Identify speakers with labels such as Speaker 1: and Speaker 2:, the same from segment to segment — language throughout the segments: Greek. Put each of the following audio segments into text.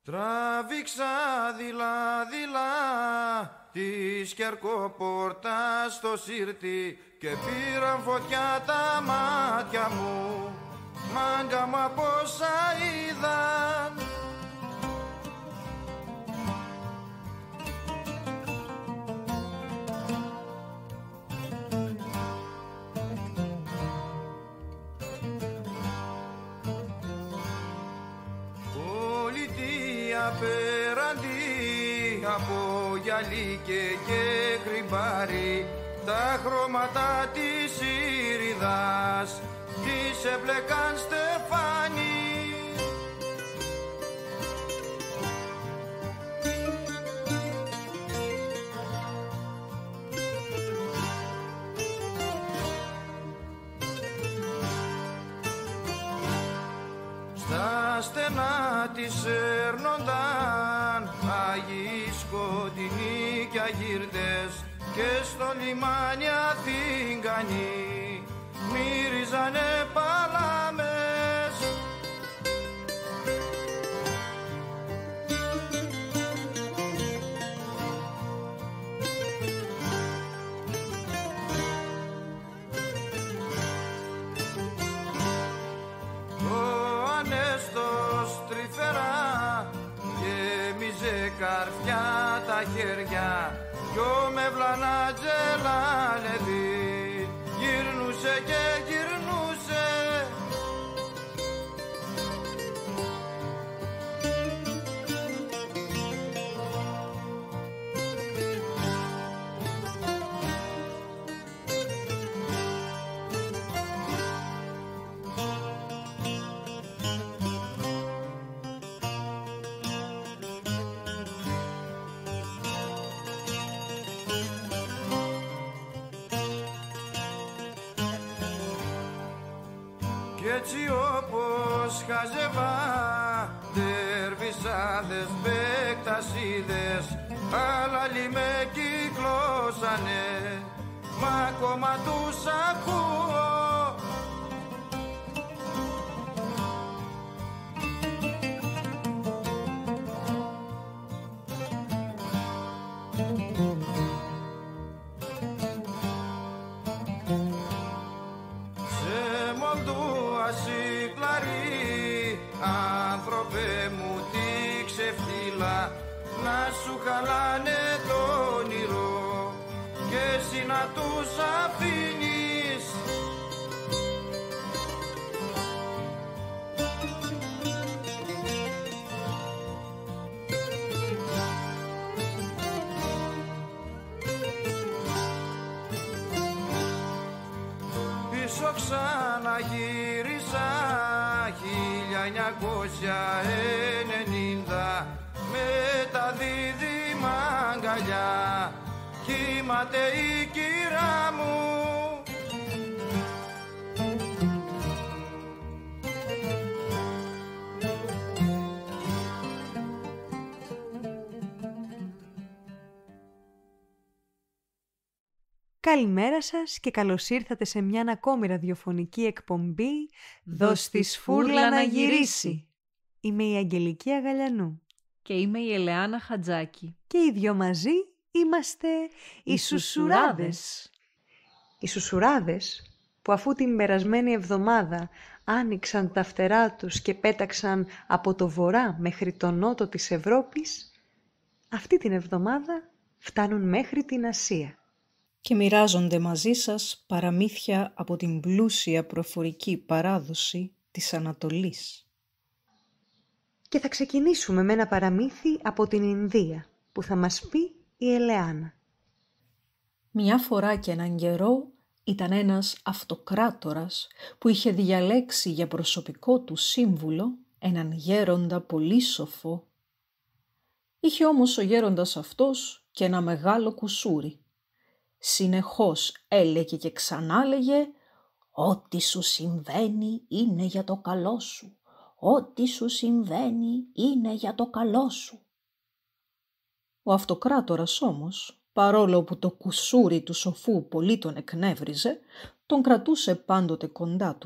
Speaker 1: Τράβηξα δειλά-δειλά της Κερκόπορτα στο Σύρτη και πήραν φωτιά τα μάτια μου, μάγκα μου από όσα είδαν. Απέναντι από γυαλί και κρυμπάρι, τα χρώματα της ήριδας της έμπλεκαν στεφάνι. Στα στενά της έρνονταν Άγιοι σκοτεινοί κι αγύρτες και στο λιμάνι Αθηγανοί μύριζανε παλάμες. Καρφιά τα χέρια κι ο Μευλανά Τζελάλεδη γυρνούσε και γυρνούσε. Κι έτσι όπως χαζεύα τερβισάδες, μπεκτασίδες, άλλοι με κυκλώσανε, μα ακόμα τους ακούω. Άνθρωπε μου τι ξεφτύλα, να σου χαλάνε το όνειρο και εσύ να τους αφήνεις. Πίσω ξαναγύρισα 1990 με τα δίδυμα αγκαλιά, κύμαται η κυρά μου.
Speaker 2: Καλημέρα σας και καλώς ήρθατε σε μια ακόμη ραδιοφωνική εκπομπή «Δώσ' τη σφούρλα να γυρίσει». Είμαι η Αγγελική Αγαλιανού.
Speaker 3: Και είμαι η Ελεάνα Χατζάκη.
Speaker 2: Και οι δυο μαζί είμαστε οι Σουσουράδες. Οι Σουσουράδες που αφού την περασμένη εβδομάδα άνοιξαν τα φτερά τους και πέταξαν από το βορρά μέχρι το νότο της Ευρώπης, αυτή την εβδομάδα φτάνουν μέχρι την Ασία.
Speaker 4: Και μοιράζονται μαζί σας παραμύθια από την πλούσια προφορική παράδοση της Ανατολής.
Speaker 2: Και θα ξεκινήσουμε με ένα παραμύθι από την Ινδία που θα μας πει η Ελεάνα.
Speaker 4: Μια φορά και έναν καιρό ήταν ένας αυτοκράτορας που είχε διαλέξει για προσωπικό του σύμβουλο έναν γέροντα πολύ σοφό. Είχε όμως ο γέροντας αυτός και ένα μεγάλο κουσούρι. Συνεχώς έλεγε και ξανάλεγε «Ό,τι σου συμβαίνει είναι για το καλό σου, ό,τι σου συμβαίνει είναι για το καλό σου». Ο αυτοκράτορας όμως, παρόλο που το κουσούρι του σοφού πολύ τον εκνεύριζε, τον κρατούσε πάντοτε κοντά του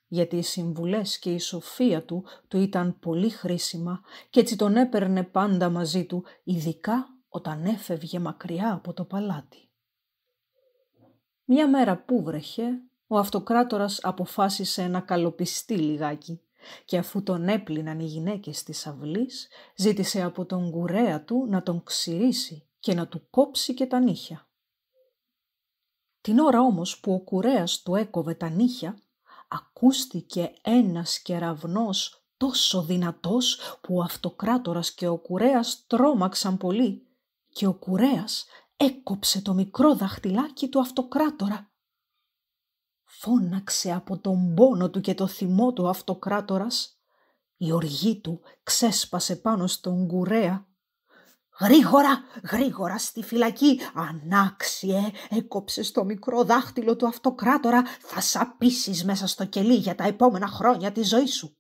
Speaker 4: γιατί οι συμβουλές και η σοφία του ήταν πολύ χρήσιμα και έτσι τον έπαιρνε πάντα μαζί του, ειδικά όταν έφευγε μακριά από το παλάτι. Μια μέρα που βρέχε, ο αυτοκράτορας αποφάσισε να καλοπιστεί λιγάκι και αφού τον έπλυναν οι γυναίκες της αυλής, ζήτησε από τον κουρέα του να τον ξυρίσει και να του κόψει και τα νύχια. Την ώρα όμως που ο κουρέας του έκοβε τα νύχια, ακούστηκε ένας κεραυνός τόσο δυνατός που ο αυτοκράτορας και ο κουρέας τρόμαξαν πολύ και ο κουρέας έκοψε το μικρό δαχτυλάκι του αυτοκράτορα. Φώναξε από τον πόνο του και το θυμό του αυτοκράτορας. Η οργή του ξέσπασε πάνω στον κουρέα. «Γρήγορα, γρήγορα στη φυλακή, ανάξιε, έκοψες το μικρό δάχτυλο του αυτοκράτορα, θα σαπίσεις μέσα στο κελί για τα επόμενα χρόνια της ζωής σου».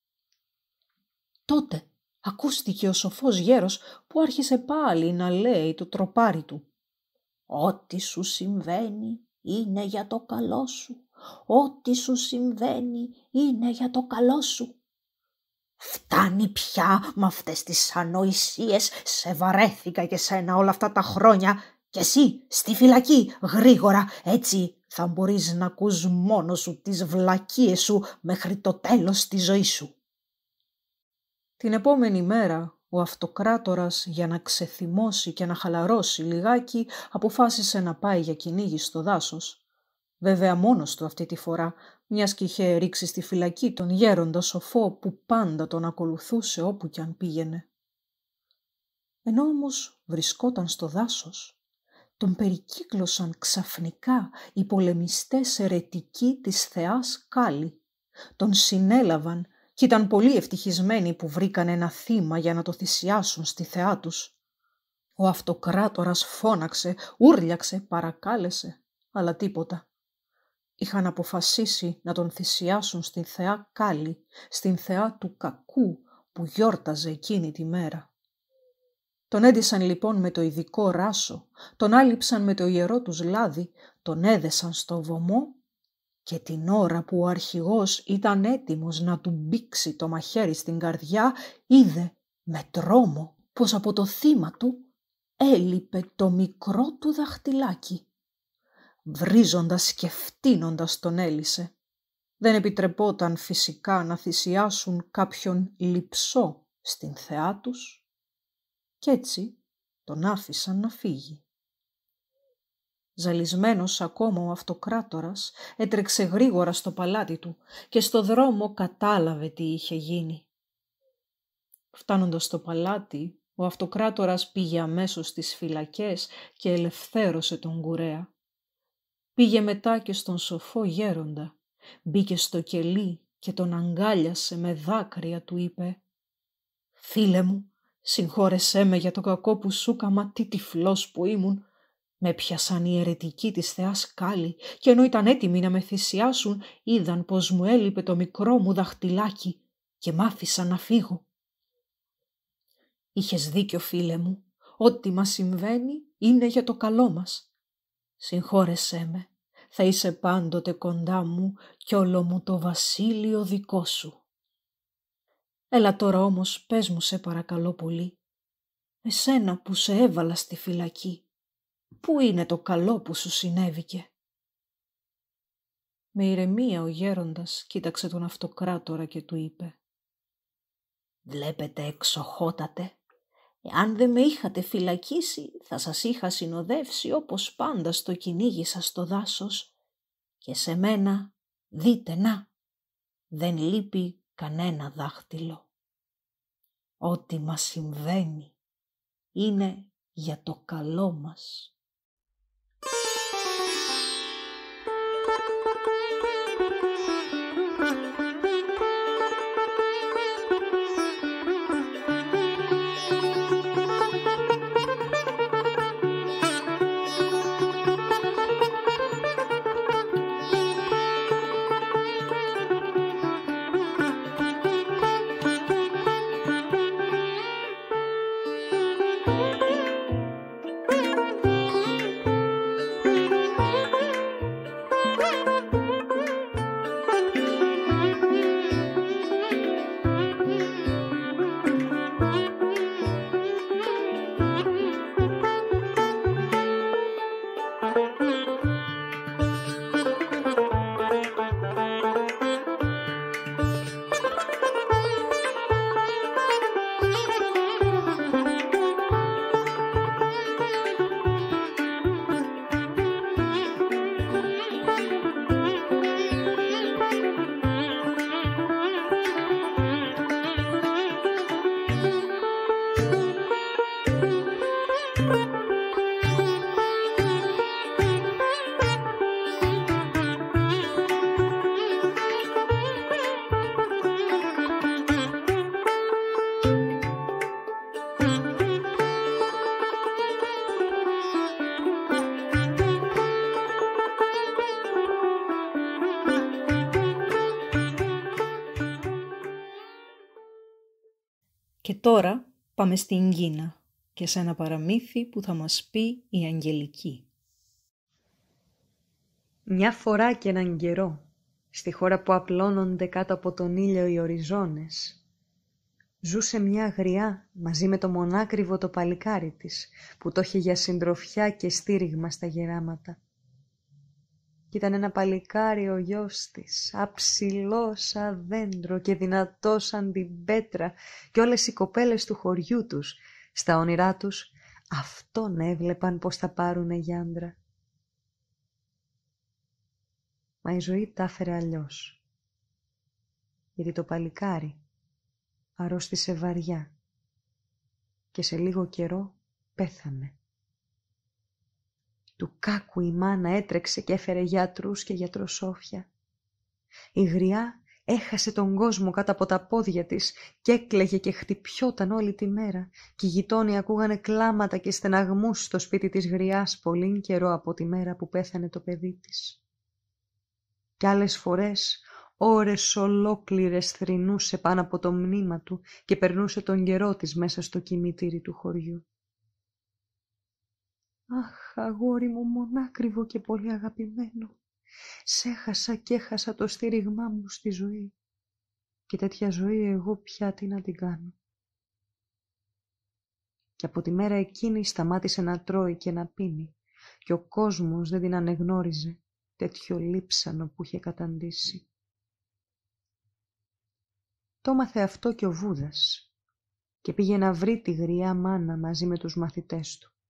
Speaker 4: Τότε ακούστηκε ο σοφός γέρος που άρχισε πάλι να λέει το τροπάρι του. «Ό,τι σου συμβαίνει είναι για το καλό σου, ό,τι σου συμβαίνει είναι για το καλό σου. Φτάνει πια με αυτές τις ανοησίες, σε βαρέθηκα και σένα όλα αυτά τα χρόνια και εσύ στη φυλακή γρήγορα, έτσι θα μπορείς να ακούς μόνος σου τις βλακίες σου μέχρι το τέλος της ζωής σου». Την επόμενη μέρα ο αυτοκράτορας για να ξεθυμώσει και να χαλαρώσει λιγάκι αποφάσισε να πάει για κυνήγι στο δάσος. Βέβαια μόνος του αυτή τη φορά, μιας και είχε ρίξει στη φυλακή τον γέροντα σοφό που πάντα τον ακολουθούσε όπου κι αν πήγαινε. Ενώ όμως βρισκόταν στο δάσος, τον περικύκλωσαν ξαφνικά οι πολεμιστές αιρετικοί της θεάς Κάλλη. Τον συνέλαβαν και ήταν πολύ ευτυχισμένοι που βρήκαν ένα θύμα για να το θυσιάσουν στη θεά τους. Ο αυτοκράτορας φώναξε, ούρλιαξε, παρακάλεσε, αλλά τίποτα. Είχαν αποφασίσει να τον θυσιάσουν στην θεά Κάλλη, στην θεά του κακού που γιόρταζε εκείνη τη μέρα. Τον έντυσαν λοιπόν με το ειδικό ράσο, τον άλυψαν με το ιερό τους λάδι, τον έδεσαν στο βωμό και την ώρα που ο αρχηγός ήταν έτοιμος να του μπήξει το μαχαίρι στην καρδιά, είδε με τρόμο πως από το θύμα του έλειπε το μικρό του δαχτυλάκι. Βρίζοντας και φτύνοντας τον έλυσε. Δεν επιτρεπόταν φυσικά να θυσιάσουν κάποιον λειψό στην θεά τους κι έτσι τον άφησαν να φύγει. Ζαλισμένος ακόμα ο αυτοκράτορας έτρεξε γρήγορα στο παλάτι του και στο δρόμο κατάλαβε τι είχε γίνει. Φτάνοντας στο παλάτι, ο αυτοκράτορας πήγε αμέσως στις φυλακές και ελευθέρωσε τον κουρέα. Πήγε μετά και στον σοφό γέροντα, μπήκε στο κελί και τον αγκάλιασε με δάκρυα, του είπε «Φίλε μου, συγχώρεσέ με για το κακό που σου έκαμα, τι τυφλός που ήμουν. Με πιασαν οι αιρετικοί της θεάς Κάλλη και ενώ ήταν έτοιμοι να με θυσιάσουν, είδαν πως μου έλειπε το μικρό μου δαχτυλάκι και μ' άφησαν να φύγω». «Είχες δίκιο, φίλε μου, ό,τι μας συμβαίνει είναι για το καλό μας. Συγχώρεσέ με, θα είσαι πάντοτε κοντά μου κι όλο μου το βασίλειο δικό σου. Έλα τώρα όμως πες μου σε παρακαλώ πολύ, εσένα που σε έβαλα στη φυλακή, πού είναι το καλό που σου συνέβηκε?» Με ηρεμία ο γέροντας κοίταξε τον αυτοκράτορα και του είπε «Βλέπετε εξοχότατε, εάν δεν με είχατε φυλακίσει θα σας είχα συνοδεύσει όπως πάντα στο κυνήγι σας στο δάσος και σε μένα δείτε να, δεν λείπει κανένα δάχτυλο. Ό,τι μας συμβαίνει είναι για το καλό μας». τώρα πάμε στην Κίνα και σε ένα παραμύθι που θα μας πει η Αγγελική.
Speaker 2: Μια φορά και έναν καιρό, στη χώρα που απλώνονται κάτω από τον ήλιο οι οριζόνες, ζούσε μια γριά μαζί με το μονάκριβο το παλικάρι της, που το είχε για συντροφιά και στήριγμα στα γεράματα. Κι ήταν ένα παλικάρι ο γιος της, αψηλό σαν δέντρο και δυνατό σαν την πέτρα, και όλες οι κοπέλες του χωριού τους, στα όνειρά τους, αυτόν έβλεπαν πως θα πάρουνε για άντρα. Μα η ζωή τα έφερε αλλιώς, γιατί το παλικάρι αρρώστησε βαριά και σε λίγο καιρό πέθανε. Του κάκου η μάνα έτρεξε και έφερε γιατρούς και γιατροσόφια. Η γριά έχασε τον κόσμο κάτω από τα πόδια της και έκλαιγε και χτυπιόταν όλη τη μέρα, και οι γειτόνοι ακούγανε κλάματα και στεναγμούς στο σπίτι της γριάς πολύ καιρό από τη μέρα που πέθανε το παιδί της. Κι άλλες φορές ώρες ολόκληρες θρηνούσε πάνω από το μνήμα του και περνούσε τον καιρό της μέσα στο κημητήρι του χωριού. «Αχ, αγόρι μου μονάκριβο και πολύ αγαπημένο, σ' έχασα και έχασα το στήριγμά μου στη ζωή, και τέτοια ζωή εγώ πια τι να την κάνω». Και από τη μέρα εκείνη σταμάτησε να τρώει και να πίνει, και ο κόσμος δεν την ανεγνώριζε, τέτοιο λείψανο που είχε καταντήσει. Το έμαθε αυτό και ο Βούδας και πήγε να βρει τη γριά μάνα μαζί με τους μαθητές του.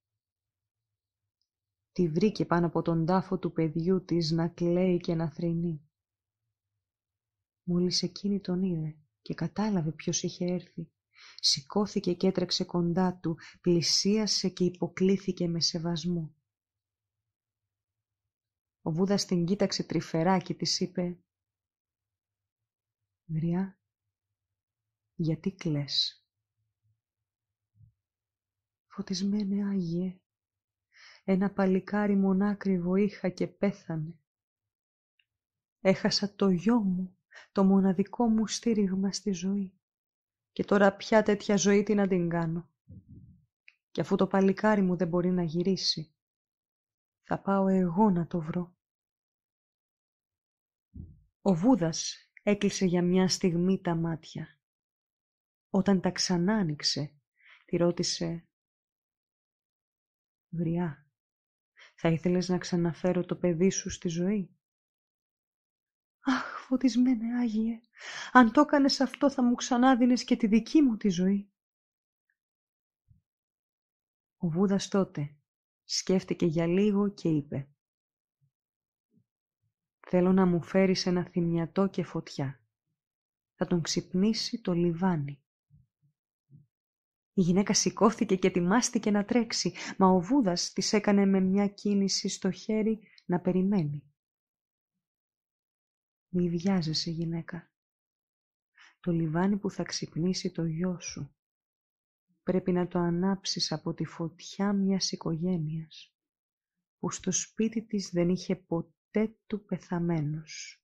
Speaker 2: Τη βρήκε πάνω από τον τάφο του παιδιού της να κλαίει και να θρηνεί. Μόλις εκείνη τον είδε και κατάλαβε ποιος είχε έρθει, σηκώθηκε και έτρεξε κοντά του, πλησίασε και υποκλίθηκε με σεβασμό. Ο Βούδας την κοίταξε τρυφερά και της είπε «Γριά, γιατί κλαις?» «Φωτισμένε Άγιε, ένα παλικάρι μονάκριβο είχα και πέθανε. Έχασα το γιο μου, το μοναδικό μου στήριγμα στη ζωή, και τώρα πια τέτοια ζωή τι να την κάνω. Και αφού το παλικάρι μου δεν μπορεί να γυρίσει, θα πάω εγώ να το βρω». Ο Βούδας έκλεισε για μια στιγμή τα μάτια. Όταν τα ξανά άνοιξε, τη ρώτησε «Γριά, θα ήθελες να ξαναφέρω το παιδί σου στη ζωή?» «Αχ, φωτισμένε Άγιε, αν το έκανες αυτό θα μου ξανάδινες και τη δική μου τη ζωή». Ο Βούδας τότε σκέφτηκε για λίγο και είπε «Θέλω να μου φέρεις ένα θυμιατό και φωτιά. Θα τον ξυπνήσει το λιβάνι». Η γυναίκα σηκώθηκε και ετοιμάστηκε να τρέξει, μα ο Βούδας της έκανε με μια κίνηση στο χέρι να περιμένει. «Μη βιάζεσαι, γυναίκα. Το λιβάνι που θα ξυπνήσει το γιο σου πρέπει να το ανάψεις από τη φωτιά μιας οικογένειας που στο σπίτι της δεν είχε ποτέ του πεθαμένος».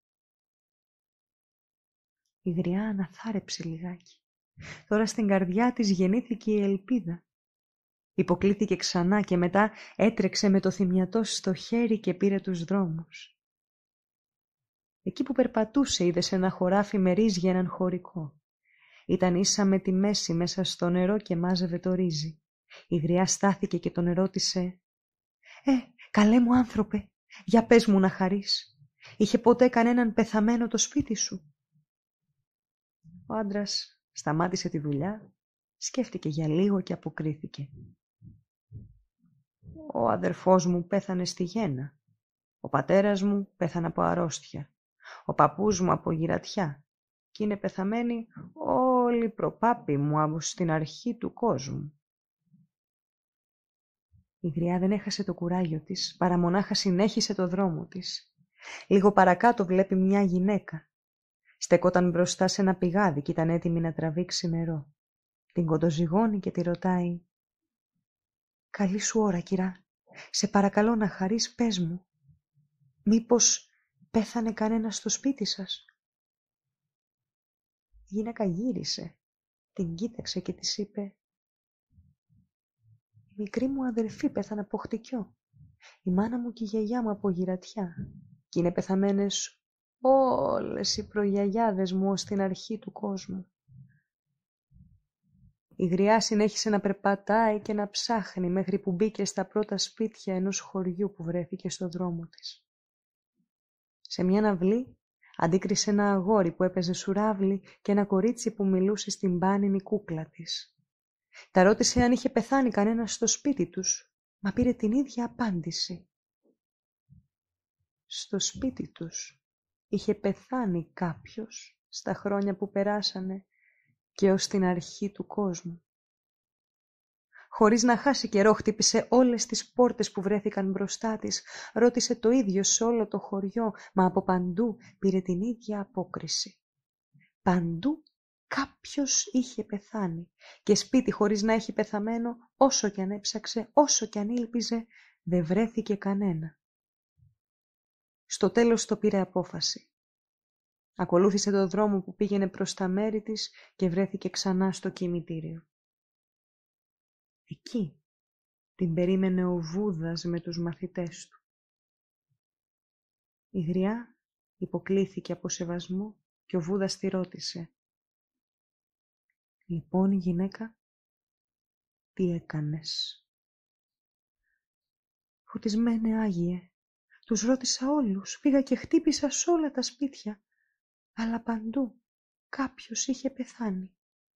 Speaker 2: Η γριά αναθάρεψε λιγάκι. Τώρα στην καρδιά της γεννήθηκε η ελπίδα. Υποκλήθηκε ξανά και μετά έτρεξε με το θυμιατό στο χέρι και πήρε τους δρόμους. Εκεί που περπατούσε είδε σε ένα χωράφι με ρύζι έναν χωρικό. Ήταν ίσα με τη μέση μέσα στο νερό και μάζευε το ρύζι. Η γριά στάθηκε και τον ερώτησε «Καλέ μου άνθρωπε, για πες μου να χαρείς. Είχε ποτέ κανέναν πεθαμένο το σπίτι σου?» Ο άντρας σταμάτησε τη δουλειά, σκέφτηκε για λίγο και αποκρίθηκε. «Ο αδερφός μου πέθανε στη γέννα. Ο πατέρας μου πέθανε από αρρώστια. Ο παππούς μου από γυρατιά. Και είναι πεθαμένοι όλοι οι προπάποι μου από στην αρχή του κόσμου». Η γριά δεν έχασε το κουράγιο της, παρά μονάχα συνέχισε το δρόμο της. Λίγο παρακάτω βλέπει μια γυναίκα. Στεκόταν μπροστά σε ένα πηγάδι και ήταν έτοιμη να τραβήξει νερό. Την κοντοζυγώνει και τη ρωτάει «Καλή σου ώρα, κυρά. Σε παρακαλώ να χαρείς, πες μου. Μήπως πέθανε κανένα στο σπίτι σας?» Η γυναίκα γύρισε, την κοίταξε και της είπε «Η μικρή μου αδελφή πέθανε από χτυκιό, η μάνα μου και η γιαγιά μου από γυρατιά και είναι πεθαμένες όλες οι προγιαγιάδες μου ως την αρχή του κόσμου». Η γριά συνέχισε να περπατάει και να ψάχνει μέχρι που μπήκε στα πρώτα σπίτια ενός χωριού που βρέθηκε στο δρόμο της. Σε μια αυλή αντίκρισε ένα αγόρι που έπαιζε σουράβλι και ένα κορίτσι που μιλούσε στην πάνινη κούκλα της. Τα ρώτησε αν είχε πεθάνει κανένας στο σπίτι τους, μα πήρε την ίδια απάντηση. Στο σπίτι τους είχε πεθάνει κάποιος στα χρόνια που περάσανε και ως την αρχή του κόσμου. Χωρίς να χάσει καιρό χτύπησε όλες τις πόρτες που βρέθηκαν μπροστά της, ρώτησε το ίδιο σε όλο το χωριό, μα από παντού πήρε την ίδια απόκριση. Παντού κάποιος είχε πεθάνει και σπίτι χωρίς να έχει πεθαμένο, όσο κι αν έψαξε, όσο κι αν ήλπιζε, δεν βρέθηκε κανένα. Στο τέλος το πήρε απόφαση. Ακολούθησε το δρόμο που πήγαινε προς τα μέρη της και βρέθηκε ξανά στο κημητήριο. Εκεί την περίμενε ο Βούδας με τους μαθητές του. Η γριά υποκλήθηκε από σεβασμό και ο Βούδας τη ρώτησε «Λοιπόν, γυναίκα, τι έκανες?» «Φωτισμένε Άγιε, τους ρώτησα όλους, πήγα και χτύπησα σ' όλα τα σπίτια, αλλά παντού κάποιος είχε πεθάνει».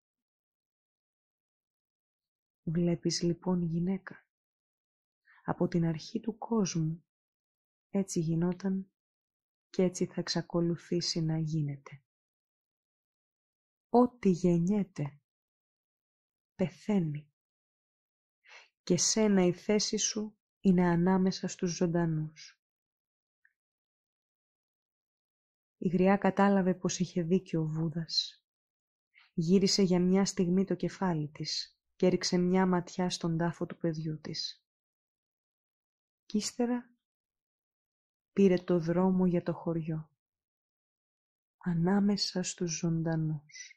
Speaker 2: «Βλέπεις λοιπόν, γυναίκα, από την αρχή του κόσμου έτσι γινόταν και έτσι θα εξακολουθήσει να γίνεται. Ό,τι γεννιέται πεθαίνει και σένα η θέση σου είναι ανάμεσα στους ζωντανούς». Η γριά κατάλαβε πως είχε δίκιο ο Βούδας. Γύρισε για μια στιγμή το κεφάλι της και έριξε μια ματιά στον τάφο του παιδιού της. Κι ύστερα πήρε το δρόμο για το χωριό, ανάμεσα στους ζωντανούς.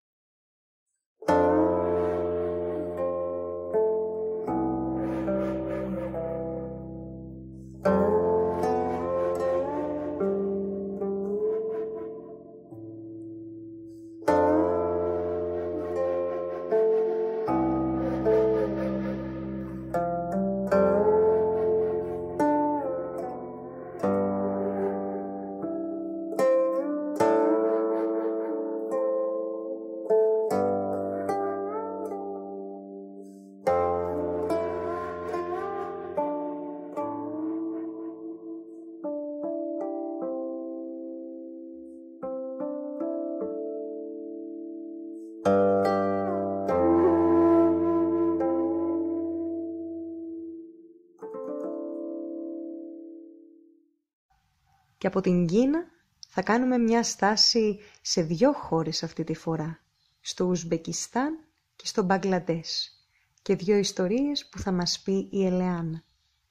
Speaker 2: Και από την Κίνα θα κάνουμε μια στάση σε 2 χώρες αυτή τη φορά, στο Ουσμπεκιστάν και στο Μπαγκλαντές, και 2 ιστορίες που θα μας πει η Ελεάνα.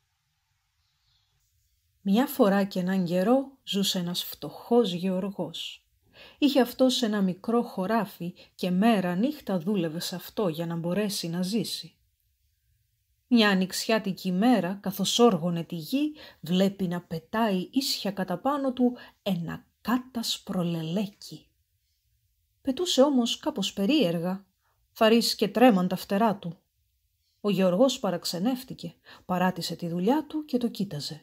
Speaker 4: Μια φορά και έναν καιρό ζούσε ένας φτωχός γεωργός. Είχε αυτός ένα μικρό χωράφι και μέρα νύχτα δούλευε σε αυτό για να μπορέσει να ζήσει. Μια ανοιξιάτικη μέρα, καθώς όργωνε τη γη, βλέπει να πετάει ίσια κατά πάνω του ένα κάτασπρο λελέκι. Πετούσε όμως κάπως περίεργα, θαρείς και τρέμαν τα φτερά του. Ο γεωργός παραξενεύτηκε, παράτησε τη δουλειά του και το κοίταζε.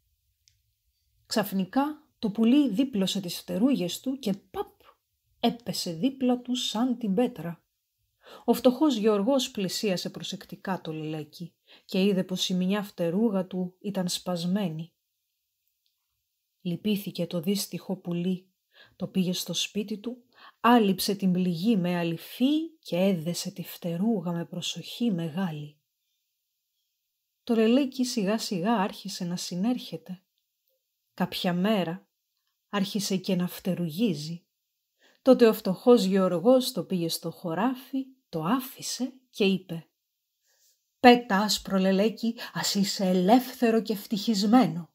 Speaker 4: Ξαφνικά το πουλί δίπλωσε τις φτερούγες του και παπ, έπεσε δίπλα του σαν την πέτρα. Ο φτωχός γεωργός πλησίασε προσεκτικά το λελέκι και είδε πως η μια φτερούγα του ήταν σπασμένη. Λυπήθηκε το δύστιχο πουλί, το πήγε στο σπίτι του, άλυψε την πληγή με αληφή και έδεσε τη φτερούγα με προσοχή μεγάλη. Το λελέκι σιγά σιγά άρχισε να συνέρχεται. Κάποια μέρα άρχισε και να φτερουγίζει. Τότε ο φτωχός γεωργός το πήγε στο χωράφι, το άφησε και είπε «Πέτα, άσπρο λελέκι, ας είσαι ελεύθερο και ευτυχισμένο».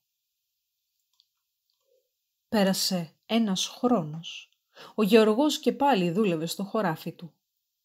Speaker 4: Πέρασε ένας χρόνος. Ο γεωργός και πάλι δούλευε στο χωράφι του.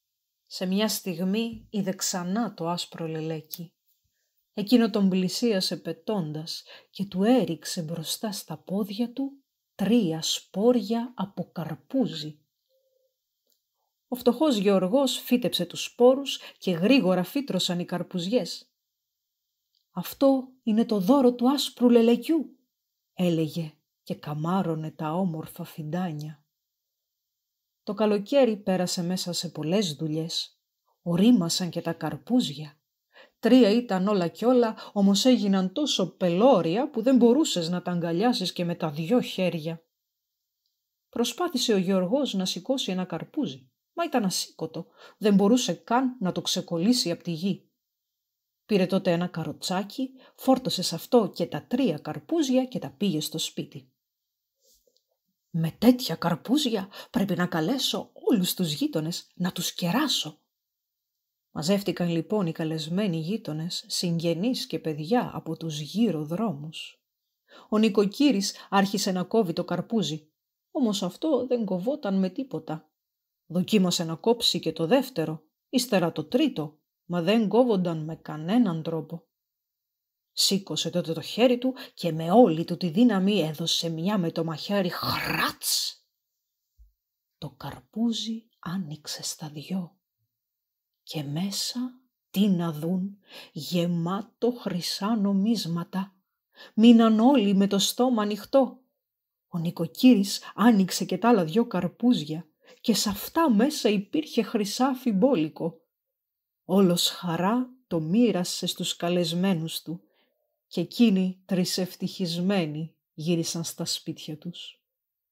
Speaker 4: Σε μια στιγμή είδε ξανά το άσπρο λελέκι. Εκείνο τον πλησίασε πετώντας και του έριξε μπροστά στα πόδια του 3 σπόρια από καρπούζι. Ο φτωχός γεωργός φύτεψε τους σπόρους και γρήγορα φύτρωσαν οι καρπουζιές. «Αυτό είναι το δώρο του άσπρου λελεκιού», έλεγε και καμάρωνε τα όμορφα φιντάνια. Το καλοκαίρι πέρασε μέσα σε πολλές δουλειές. Ορίμασαν και τα καρπούζια. 3 ήταν όλα κι όλα, όμως έγιναν τόσο πελώρια που δεν μπορούσες να τα αγκαλιάσεις και με τα 2 χέρια. Προσπάθησε ο Γεωργός να σηκώσει ένα καρπούζι, μα ήταν ασήκωτο, δεν μπορούσε καν να το ξεκολλήσει από τη γη. Πήρε τότε ένα καροτσάκι, φόρτωσε σε αυτό και τα 3 καρπούζια και τα πήγε στο σπίτι. «Με τέτοια καρπούζια πρέπει να καλέσω όλους τους γείτονες να τους κεράσω». Μαζεύτηκαν λοιπόν οι καλεσμένοι γείτονες, συγγενείς και παιδιά από τους γύρω δρόμους. Ο νοικοκύρης άρχισε να κόβει το καρπούζι, όμως αυτό δεν κοβόταν με τίποτα. Δοκίμασε να κόψει και το δεύτερο, ύστερα το τρίτο, μα δεν κόβονταν με κανέναν τρόπο. Σήκωσε τότε το χέρι του και με όλη του τη δύναμη έδωσε μια με το μαχαίρι χράτς. Το καρπούζι άνοιξε στα 2 και μέσα, τι να δουν, γεμάτο χρυσά νομίσματα. Μείναν όλοι με το στόμα ανοιχτό. Ο νοικοκύρης άνοιξε και τα άλλα 2 καρπούζια και σε αυτά μέσα υπήρχε χρυσάφι μπόλικο. Όλος χαρά το μοίρασε στους καλεσμένους του και εκείνοι τρισευτυχισμένοι γύρισαν στα σπίτια τους.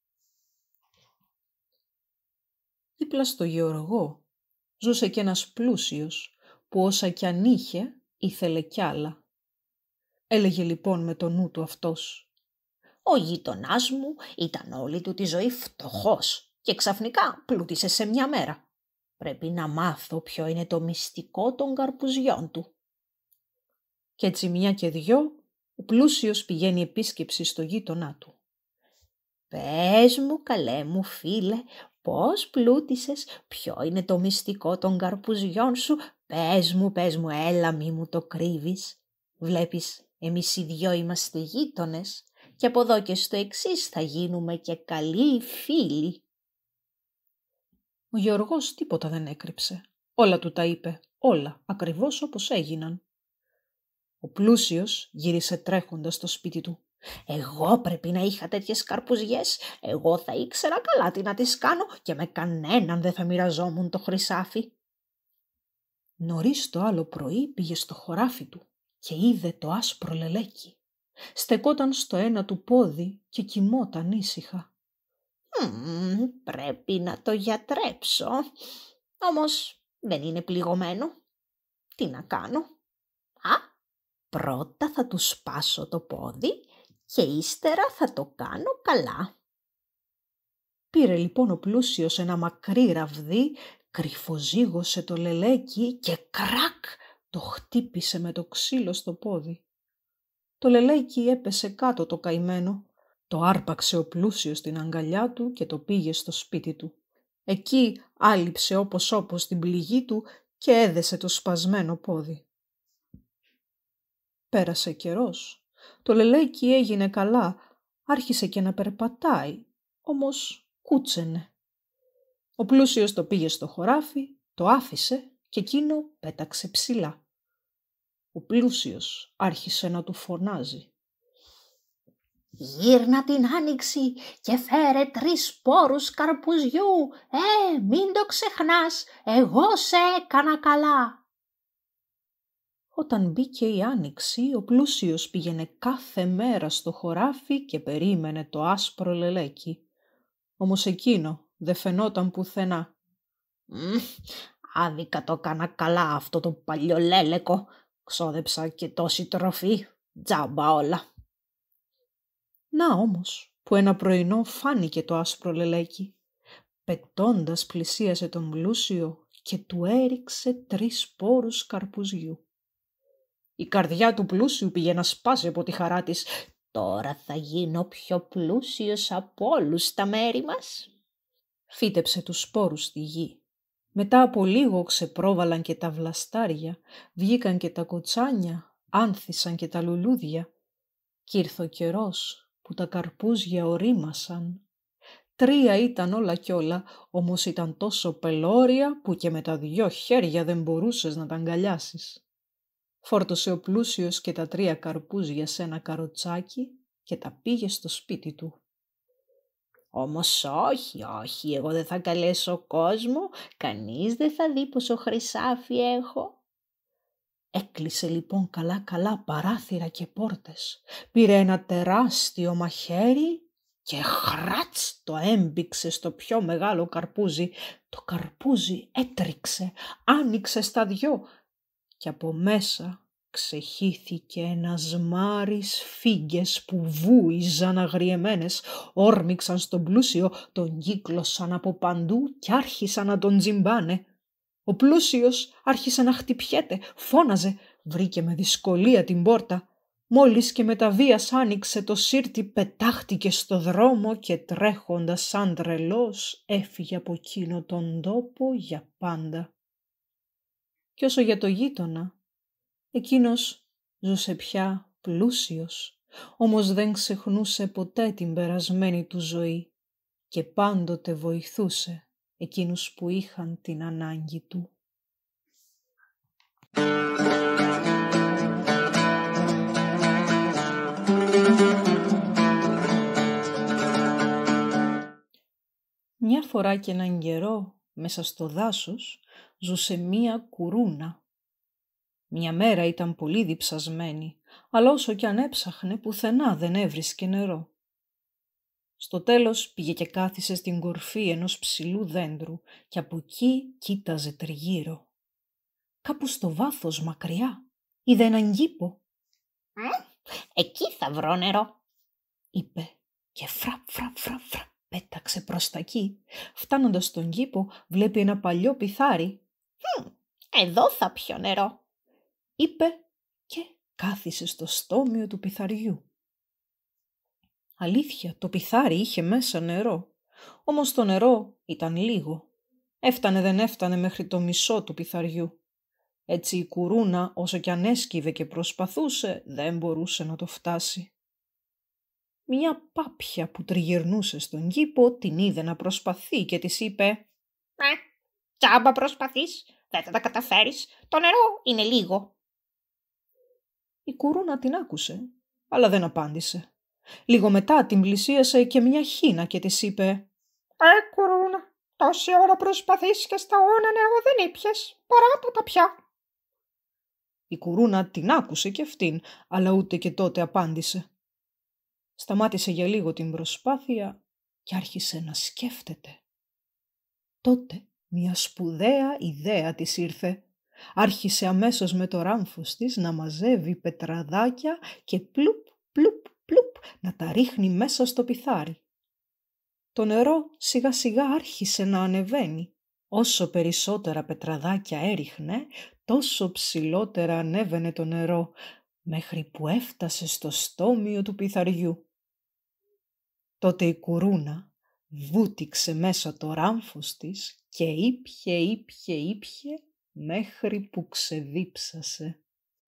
Speaker 4: Δίπλα στο Γεωργό ζούσε κι ένας πλούσιος που όσα κι αν είχε ήθελε κι άλλα. Έλεγε λοιπόν με το νου του αυτός: «Ο γείτονάς μου ήταν όλη του τη ζωή φτωχός και ξαφνικά πλούτησε σε μια μέρα. Πρέπει να μάθω ποιο είναι το μυστικό των καρπουζιών του». Κι έτσι 1 και 2 ο πλούσιος πηγαίνει επίσκεψη στο γείτονά του. «Πες μου, καλέ μου φίλε, πώς πλούτησες, ποιο είναι το μυστικό των καρπουζιών σου, πες μου, έλα μη μου το κρύβεις. Βλέπεις, εμείς οι 2 είμαστε γείτονες και από εδώ και στο εξής θα γίνουμε και καλοί φίλοι». Ο Γεωργός τίποτα δεν έκρυψε, όλα του τα είπε, όλα ακριβώς όπως έγιναν. Ο πλούσιος γύρισε τρέχοντας στο σπίτι του. «Εγώ πρέπει να είχα τέτοιες καρπουζιές, εγώ θα ήξερα καλά τι να τις κάνω και με κανέναν δεν θα μοιραζόμουν το χρυσάφι». Νωρίς το άλλο πρωί πήγε στο χωράφι του και είδε το άσπρο λελέκι. Στεκόταν στο ένα του πόδι και κοιμόταν ήσυχα.
Speaker 5: Πρέπει να το γιατρέψω, όμως δεν είναι πληγωμένο. Τι να κάνω? Πρώτα θα του σπάσω το πόδι και ύστερα θα το κάνω καλά».
Speaker 4: Πήρε λοιπόν ο πλούσιος ένα μακρύ ραβδί, κρυφοζύγωσε το λελέκι και κρακ το χτύπησε με το ξύλο στο πόδι. Το λελέκι έπεσε κάτω το καημένο. Το άρπαξε ο πλούσιος στην αγκαλιά του και το πήγε στο σπίτι του. Εκεί άλυψε όπως την πληγή του και έδεσε το σπασμένο πόδι. Πέρασε καιρός. Το λελέκι έγινε καλά, άρχισε και να περπατάει, όμως κούτσενε. Ο πλούσιος το πήγε στο χωράφι, το άφησε και εκείνο πέταξε ψηλά. Ο πλούσιος άρχισε να του φωνάζει:
Speaker 5: «Γύρνα την άνοιξη και φέρε 3 σπόρους καρπουζιού. Μην το ξεχνάς, εγώ σε έκανα καλά».
Speaker 4: Όταν μπήκε η άνοιξη, ο πλούσιος πήγαινε κάθε μέρα στο χωράφι και περίμενε το άσπρο λελέκι. Όμως εκείνο δεν φαινόταν πουθενά.
Speaker 5: «Άδικα το έκανα καλά αυτό το παλιολέλεκο. Ξόδεψα και τόση τροφή, τζάμπα όλα».
Speaker 4: Να όμως, που ένα πρωινό φάνηκε το άσπρο λελέκι. Πετώντας πλησίασε τον πλούσιο και του έριξε 3 σπόρους καρπουζιού. Η καρδιά του πλούσιου πήγε να σπάσει από τη χαρά της.
Speaker 5: «Τώρα θα γίνω πιο πλούσιος από όλους στα μέρη μας».
Speaker 4: Φύτεψε τους σπόρους στη γη. Μετά από λίγο ξεπρόβαλαν και τα βλαστάρια, βγήκαν και τα κοτσάνια, άνθησαν και τα λουλούδια. Κι ήρθε ο καιρός που τα καρπούζια ορίμασαν. 3 ήταν όλα κι όλα, όμως ήταν τόσο πελώρια που και με τα 2 χέρια δεν μπορούσες να τα αγκαλιάσεις. Φόρτωσε ο πλούσιος και τα 3 καρπούζια σε ένα καροτσάκι και τα πήγε στο σπίτι του.
Speaker 5: «Όμως όχι, εγώ δεν θα καλέσω κόσμο, κανείς δεν θα δει πόσο χρυσάφι έχω».
Speaker 4: Έκλεισε λοιπόν καλά παράθυρα και πόρτες, πήρε ένα τεράστιο μαχαίρι και χράτς το έμπηξε στο πιο μεγάλο καρπούζι. Το καρπούζι έτριξε, άνοιξε στα 2 και από μέσα ξεχύθηκε ένας μάρις φύγες που βούιζαν αγριεμένες, όρμηξαν στον πλούσιο, τον κύκλωσαν από παντού και άρχισαν να τον τζιμπάνε. Ο πλούσιος άρχισε να χτυπιέται, φώναζε, βρήκε με δυσκολία την πόρτα. Μόλις και με τα βίας άνοιξε το σύρτη, πετάχτηκε στο δρόμο και τρέχοντας σαν τρελός έφυγε από εκείνο τον τόπο για πάντα. Κι όσο για το γείτονα, εκείνος ζούσε πια πλούσιος, όμως δεν ξεχνούσε ποτέ την περασμένη του ζωή και πάντοτε βοηθούσε εκείνους που είχαν την ανάγκη του. Μια φορά και έναν καιρό, μέσα στο δάσος, ζούσε μία κουρούνα. Μια μέρα ήταν πολύ διψασμένη, αλλά όσο κι αν έψαχνε, πουθενά δεν έβρισκε νερό. Στο τέλος πήγε και κάθισε στην κορφή ενός ψηλού δέντρου και από εκεί κοίταζε τριγύρω. Κάπου στο βάθος μακριά είδε έναν κήπο.
Speaker 5: «Εκεί θα βρω νερό»,
Speaker 4: είπε και φραπ πέταξε προς τα εκεί. Φτάνοντας στον κήπο βλέπει ένα παλιό πιθάρι.
Speaker 5: «Εδώ θα πιω νερό»,
Speaker 4: είπε και κάθισε στο στόμιο του πιθαριού. Αλήθεια, το πιθάρι είχε μέσα νερό, όμως το νερό ήταν λίγο. Δεν έφτανε μέχρι το μισό του πιθαριού. Έτσι η κουρούνα, όσο κι αν έσκυβε και προσπαθούσε, δεν μπορούσε να το φτάσει. Μια πάπια που τριγυρνούσε στον κήπο την είδε να προσπαθεί και της είπε
Speaker 5: «Τζάμπα προσπαθείς, δεν θα τα καταφέρεις, το νερό είναι λίγο».
Speaker 4: Η κουρούνα την άκουσε, αλλά δεν απάντησε. Λίγο μετά την πλησίασε και μια χίνα και της είπε
Speaker 5: Κουρούνα, τόση ώρα προσπαθείς και στα ώνα νερό δεν ήπιες, παράτα τα πια».
Speaker 4: Η κουρούνα την άκουσε και αυτήν, αλλά ούτε και τότε απάντησε. Σταμάτησε για λίγο την προσπάθεια και άρχισε να σκέφτεται. Τότε μια σπουδαία ιδέα της ήρθε. Άρχισε αμέσως με το ράμφος της να μαζεύει πετραδάκια και πλουπ να τα ρίχνει μέσα στο πιθάρι. Το νερό σιγά σιγά άρχισε να ανεβαίνει. Όσο περισσότερα πετραδάκια έριχνε, τόσο ψηλότερα ανέβαινε το νερό, μέχρι που έφτασε στο στόμιο του πιθαριού. Τότε η κουρούνα βούτυξε μέσα το ράμφος της και ήπιε μέχρι που ξεδίψασε.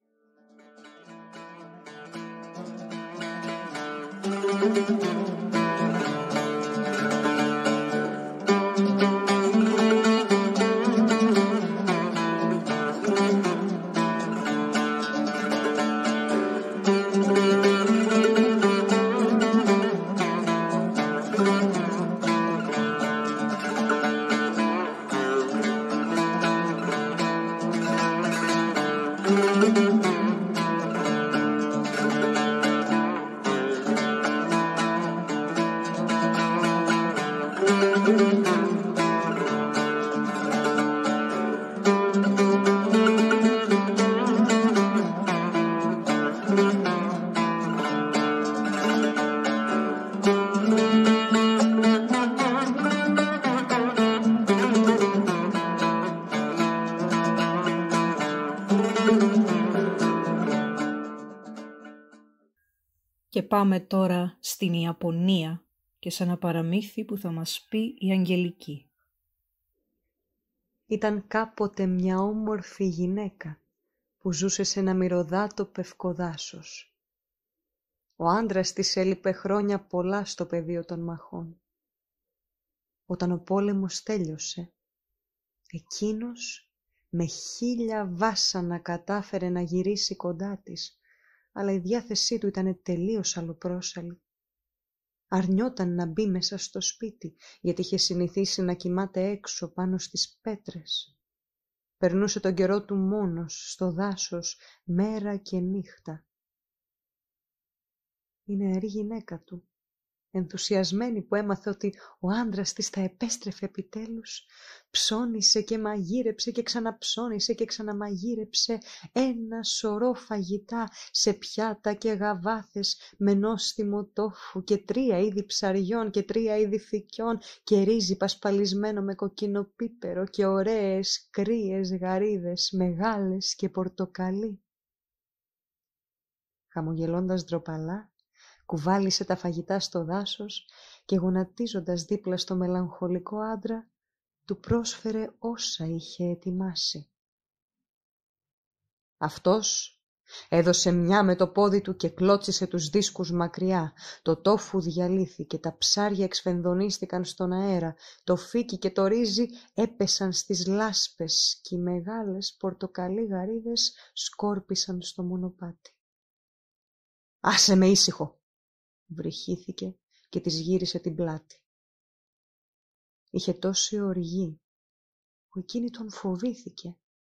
Speaker 4: Και πάμε τώρα στην Ιαπωνία και σε ένα παραμύθι που θα μας πει η Αγγελική.
Speaker 2: Ήταν κάποτε μια όμορφη γυναίκα που ζούσε σε ένα μυρωδάτο πευκοδάσος. Ο άντρας της έλειπε χρόνια πολλά στο πεδίο των μαχών. Όταν ο πόλεμος τέλειωσε, εκείνος με 1000 βάσανα κατάφερε να γυρίσει κοντά της, αλλά η διάθεσή του ήταν τελείως αλλοπρόσαλη. Αρνιόταν να μπει μέσα στο σπίτι, γιατί είχε συνηθίσει να κοιμάται έξω πάνω στις πέτρες. Περνούσε τον καιρό του μόνος στο δάσος, μέρα και νύχτα. Η νεαρή γυναίκα του, ενθουσιασμένη που έμαθε ότι ο άντρας της θα επέστρεφε επιτέλους, ψώνισε και μαγείρεψε και ξαναψώνισε και ξαναμαγείρεψε ένα σωρό φαγητά σε πιάτα και γαβάθες με νόστιμο τόφου και 3 είδη ψαριών και 3 είδη φυκιών και ρύζι πασπαλισμένο με κοκκινοπίπερο και ωραίες κρύες γαρίδες μεγάλες και πορτοκαλί. Χαμογελώντας ντροπαλά, κουβάλισε τα φαγητά στο δάσος και γονατίζοντας δίπλα στο μελαγχολικό άντρα, του πρόσφερε όσα είχε ετοιμάσει. Αυτός έδωσε μια με το πόδι του και κλώτσισε τους δίσκους μακριά. Το τόφου διαλύθηκε, τα ψάρια εξφενδονίστηκαν στον αέρα, το φίκι και το ρύζι έπεσαν στις λάσπες και οι μεγάλες πορτοκαλί γαρίδες σκόρπισαν στο μονοπάτι. «Άσε με ήσυχο», βρυχήθηκε και της γύρισε την πλάτη. Είχε τόση οργή που εκείνη τον φοβήθηκε.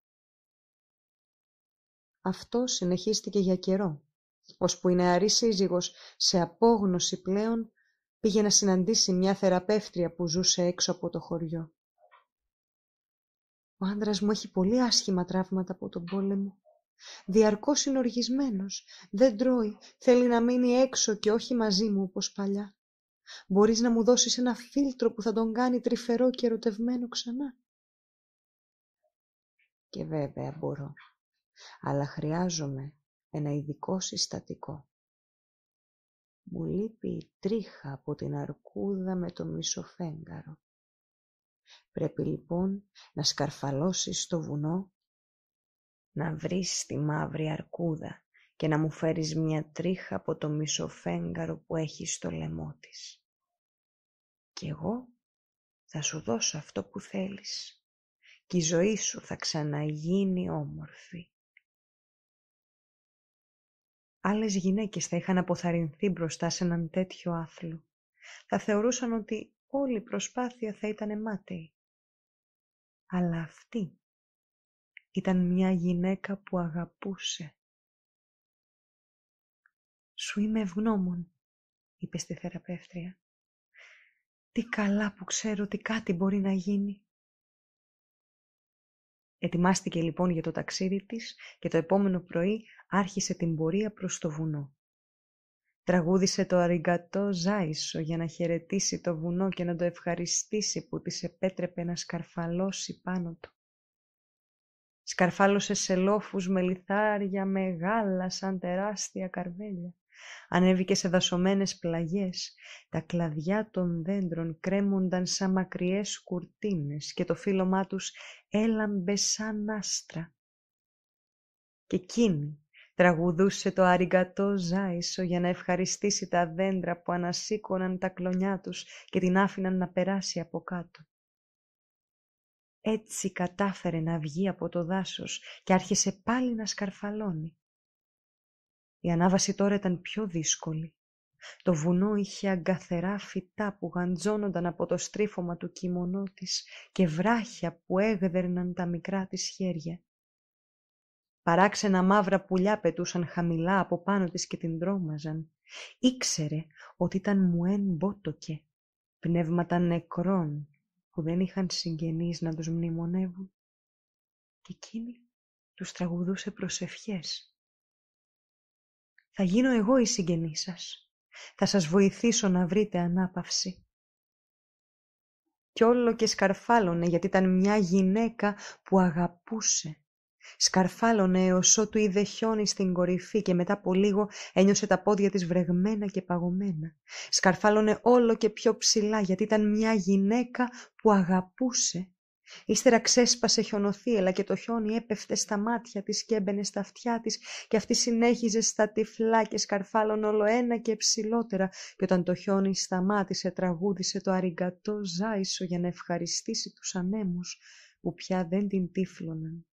Speaker 2: Αυτό συνεχίστηκε για καιρό, ώσπου η νεαρή σύζυγος, σε απόγνωση πλέον, πήγε να συναντήσει μια θεραπεύτρια που ζούσε έξω από το χωριό. «Ο άντρας μου έχει πολύ άσχημα τραύματα από τον πόλεμο. Διαρκώς είναι οργισμένος, δεν τρώει, θέλει να μείνει έξω και όχι μαζί μου όπως παλιά. Μπορείς να μου δώσεις ένα φίλτρο που θα τον κάνει τρυφερό και ερωτευμένο ξανά?» «Και βέβαια μπορώ, αλλά χρειάζομαι ένα ειδικό συστατικό. Μου λείπει η τρίχα από την αρκούδα με το μισοφέγγαρο. Πρέπει λοιπόν να σκαρφαλώσεις στο βουνό, να βρεις τη μαύρη αρκούδα και να μου φέρεις μια τρίχα από το μισοφέγγαρο που έχει στο λαιμό της. Και εγώ θα σου δώσω αυτό που θέλεις και η ζωή σου θα ξαναγίνει όμορφη». Άλλες γυναίκες θα είχαν αποθαρρυνθεί μπροστά σε έναν τέτοιο άθλο. Θα θεωρούσαν ότι όλη η προσπάθεια θα ήταν μάταιη. Αλλά αυτή ήταν μια γυναίκα που αγαπούσε. «Σου είμαι ευγνώμων», είπε στη θεραπεύτρια. «Τι καλά που ξέρω ότι κάτι μπορεί να γίνει». Ετοιμάστηκε λοιπόν για το ταξίδι της και το επόμενο πρωί άρχισε την πορεία προς το βουνό. Τραγούδισε το αριγκατό ζάισο για να χαιρετήσει το βουνό και να το ευχαριστήσει που της επέτρεπε να σκαρφαλώσει πάνω του. Σκαρφάλωσε σε λόφους με λιθάρια μεγάλα σαν τεράστια καρβέλια. Ανέβηκε σε δασωμένες πλαγιές. Τα κλαδιά των δέντρων κρέμονταν σαν μακριές κουρτίνες και το φύλλωμά τους έλαμπε σαν άστρα. Και εκείνη τραγουδούσε το αριγκατό ζάισο για να ευχαριστήσει τα δέντρα που ανασήκωναν τα κλονιά τους και την άφηναν να περάσει από κάτω. Έτσι κατάφερε να βγει από το δάσος και άρχισε πάλι να σκαρφαλώνει. Η ανάβαση τώρα ήταν πιο δύσκολη. Το βουνό είχε αγκαθερά φυτά που γαντζώνονταν από το στρίφωμα του κιμονό της και βράχια που έγδερναν τα μικρά της χέρια. Παράξενα μαύρα πουλιά πετούσαν χαμηλά από πάνω της και την τρόμαζαν. Ήξερε ότι ήταν μουέν μπότοκε, πνεύματα νεκρών που δεν είχαν συγγενείς να τους μνημονεύουν. Και εκείνη τους τραγουδούσε προσευχές. «Θα γίνω εγώ η συγγενή σας. Θα σας βοηθήσω να βρείτε ανάπαυση». Κι όλο και σκαρφάλωνε γιατί ήταν μια γυναίκα που αγαπούσε. Σκαρφάλωνε έως ότου είδε χιόνι στην κορυφή και μετά από λίγο ένιωσε τα πόδια της βρεγμένα και παγωμένα. Σκαρφάλωνε όλο και πιο ψηλά γιατί ήταν μια γυναίκα που αγαπούσε Ύστερα ξέσπασε χιονοθύελλα και το χιόνι έπεφτε στα μάτια της και έμπαινε στα αυτιά της και αυτή συνέχιζε στα τυφλά και σκαρφάλων όλο ένα και ψηλότερα και όταν το χιόνι σταμάτησε τραγούδισε το αριγκατό ζάισο για να ευχαριστήσει τους ανέμους που πια δεν την τύφλωναν.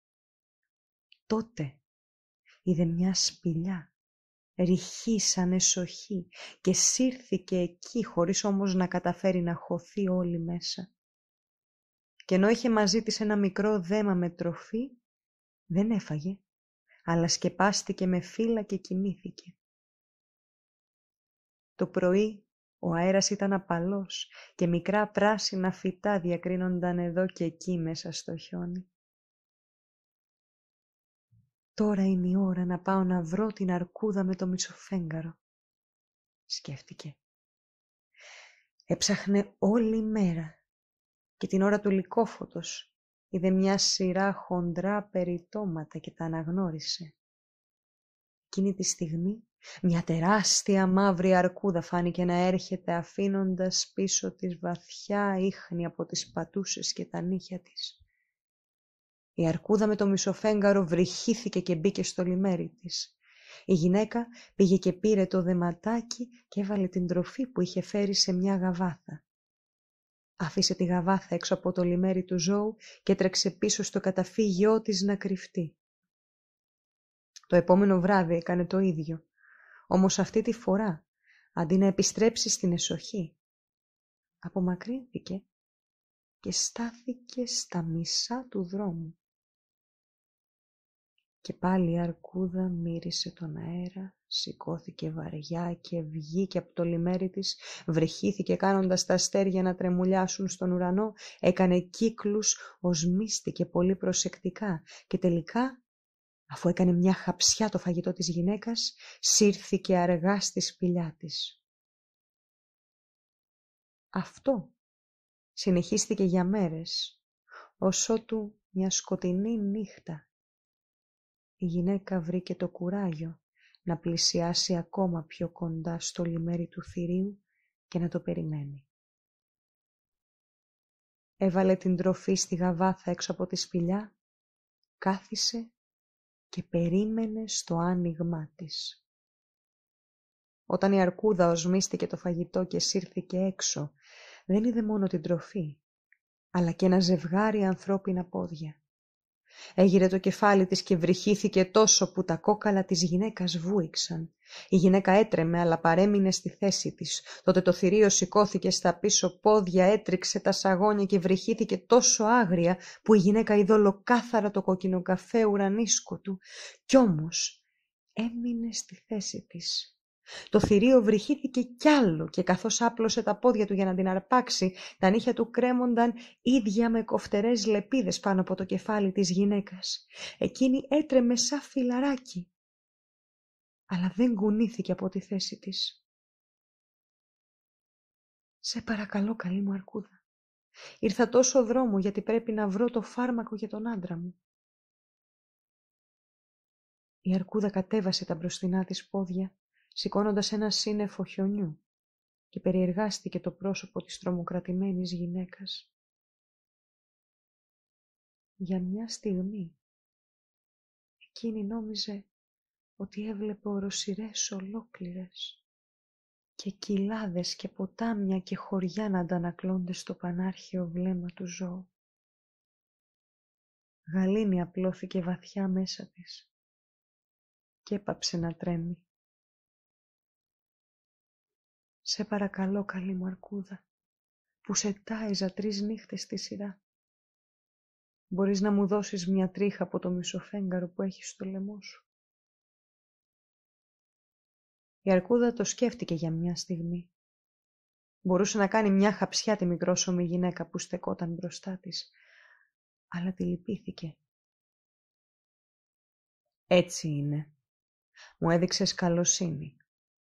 Speaker 2: Τότε είδε μια σπηλιά, ρηχή σαν εσοχή και σύρθηκε εκεί χωρίς όμως να καταφέρει να χωθεί όλη μέσα. Και ενώ είχε μαζί της ένα μικρό δέμα με τροφή, δεν έφαγε, αλλά σκεπάστηκε με φύλλα και κοιμήθηκε. Το πρωί ο αέρας ήταν απαλός και μικρά πράσινα φυτά διακρίνονταν εδώ και εκεί μέσα στο χιόνι. «Τώρα είναι η ώρα να πάω να βρω την αρκούδα με το μισοφέγγαρο», σκέφτηκε. Έψαχνε όλη μέρα και την ώρα του λυκόφωτος είδε μια σειρά χοντρά περιτώματα και τα αναγνώρισε. Εκείνη τη στιγμή μια τεράστια μαύρη αρκούδα φάνηκε να έρχεται αφήνοντας πίσω της βαθιά ίχνη από τις πατούσες και τα νύχια της. Η αρκούδα με το μισοφέγγαρο βρυχήθηκε και μπήκε στο λιμέρι της. Η γυναίκα πήγε και πήρε το δεματάκι και έβαλε την τροφή που είχε φέρει σε μια γαβάθα. Άφησε τη γαβάθα έξω από το λιμέρι του ζώου και έτρεξε πίσω στο καταφύγιό της να κρυφτεί. Το επόμενο βράδυ έκανε το ίδιο, όμως αυτή τη φορά, αντί να επιστρέψει στην εσοχή, απομακρύνθηκε και στάθηκε στα μισά του δρόμου. Και πάλι η αρκούδα μύρισε τον αέρα, σηκώθηκε βαριά και βγήκε από το λιμέρι της, βρυχήθηκε κάνοντας τα αστέρια να τρεμουλιάσουν στον ουρανό, έκανε κύκλους, οσμίστηκε πολύ προσεκτικά και τελικά, αφού έκανε μια χαψιά το φαγητό της γυναίκας, σύρθηκε αργά στη σπηλιά της. Αυτό συνεχίστηκε για μέρες, ως ότου μια σκοτεινή νύχτα η γυναίκα βρήκε το κουράγιο να πλησιάσει ακόμα πιο κοντά στο λιμέρι του θηρίου και να το περιμένει. Έβαλε την τροφή στη γαβάθα έξω από τη σπηλιά, κάθισε και περίμενε στο άνοιγμά της. Όταν η αρκούδα οσμίστηκε το φαγητό και σύρθηκε έξω, δεν είδε μόνο την τροφή, αλλά και ένα ζευγάρι ανθρώπινα πόδια. Έγειρε το κεφάλι της και βρυχήθηκε τόσο που τα κόκαλα της γυναίκας βούηξαν. Η γυναίκα έτρεμε αλλά παρέμεινε στη θέση της. Τότε το θηρίο σηκώθηκε στα πίσω πόδια, έτριξε τα σαγόνια και βρυχήθηκε τόσο άγρια που η γυναίκα είδε ολοκάθαρα το κοκκινοκαφέ ουρανίσκο του. Κι όμως έμεινε στη θέση της. Το θηρίο βρυχήθηκε κι άλλο και καθώς άπλωσε τα πόδια του για να την αρπάξει, τα νύχια του κρέμονταν ίδια με κοφτερές λεπίδες πάνω από το κεφάλι της γυναίκας. Εκείνη έτρεμε σαν φιλαράκι, αλλά δεν κουνήθηκε από τη θέση της. «Σε παρακαλώ, καλή μου αρκούδα, ήρθα τόσο δρόμο γιατί πρέπει να βρω το φάρμακο για τον άντρα μου». Η αρκούδα κατέβασε τα μπροστινά της πόδια, σηκώνοντας ένα σύννεφο χιονιού και περιεργάστηκε το πρόσωπο της τρομοκρατημένης γυναίκας. Για μια στιγμή εκείνη νόμιζε ότι έβλεπε οροσειρές ολόκληρες και κοιλάδες και ποτάμια και χωριά να αντανακλώνται στο πανάρχαιο βλέμμα του ζώου. Γαλήνη απλώθηκε βαθιά μέσα της και έπαψε να τρέμει. «Σε παρακαλώ, καλή μου αρκούδα, που σε τάιζα 3 νύχτες στη σειρά. Μπορείς να μου δώσεις μια τρίχα από το μισοφέγγαρο που έχεις στο λαιμό σου?» Η αρκούδα το σκέφτηκε για μια στιγμή. Μπορούσε να κάνει μια χαψιά τη μικρόσωμη γυναίκα που στεκόταν μπροστά της, αλλά τη λυπήθηκε. «Έτσι είναι. Μου έδειξες καλοσύνη.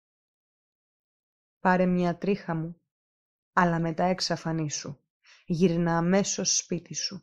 Speaker 2: Πάρε μια τρίχα μου, αλλά μετά εξαφανίσου. Γύρνα αμέσως σπίτι σου».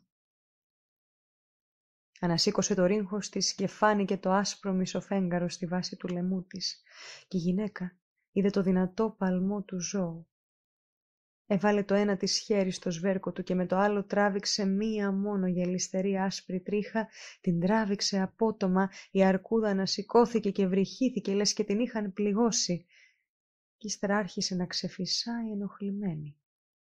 Speaker 2: Ανασήκωσε το ρίγχος της και φάνηκε το άσπρο μισοφέγγαρο στη βάση του λαιμού της και η γυναίκα είδε το δυνατό παλμό του ζώου. Έβαλε το ένα της χέρι στο σβέρκο του και με το άλλο τράβηξε μία μόνο γυαλιστερή άσπρη τρίχα, την τράβηξε απότομα, η αρκούδα ανασηκώθηκε και βρυχήθηκε, λες και την είχαν πληγώσει. Κι ύστερα άρχισε να ξεφυσάει ενοχλημένη.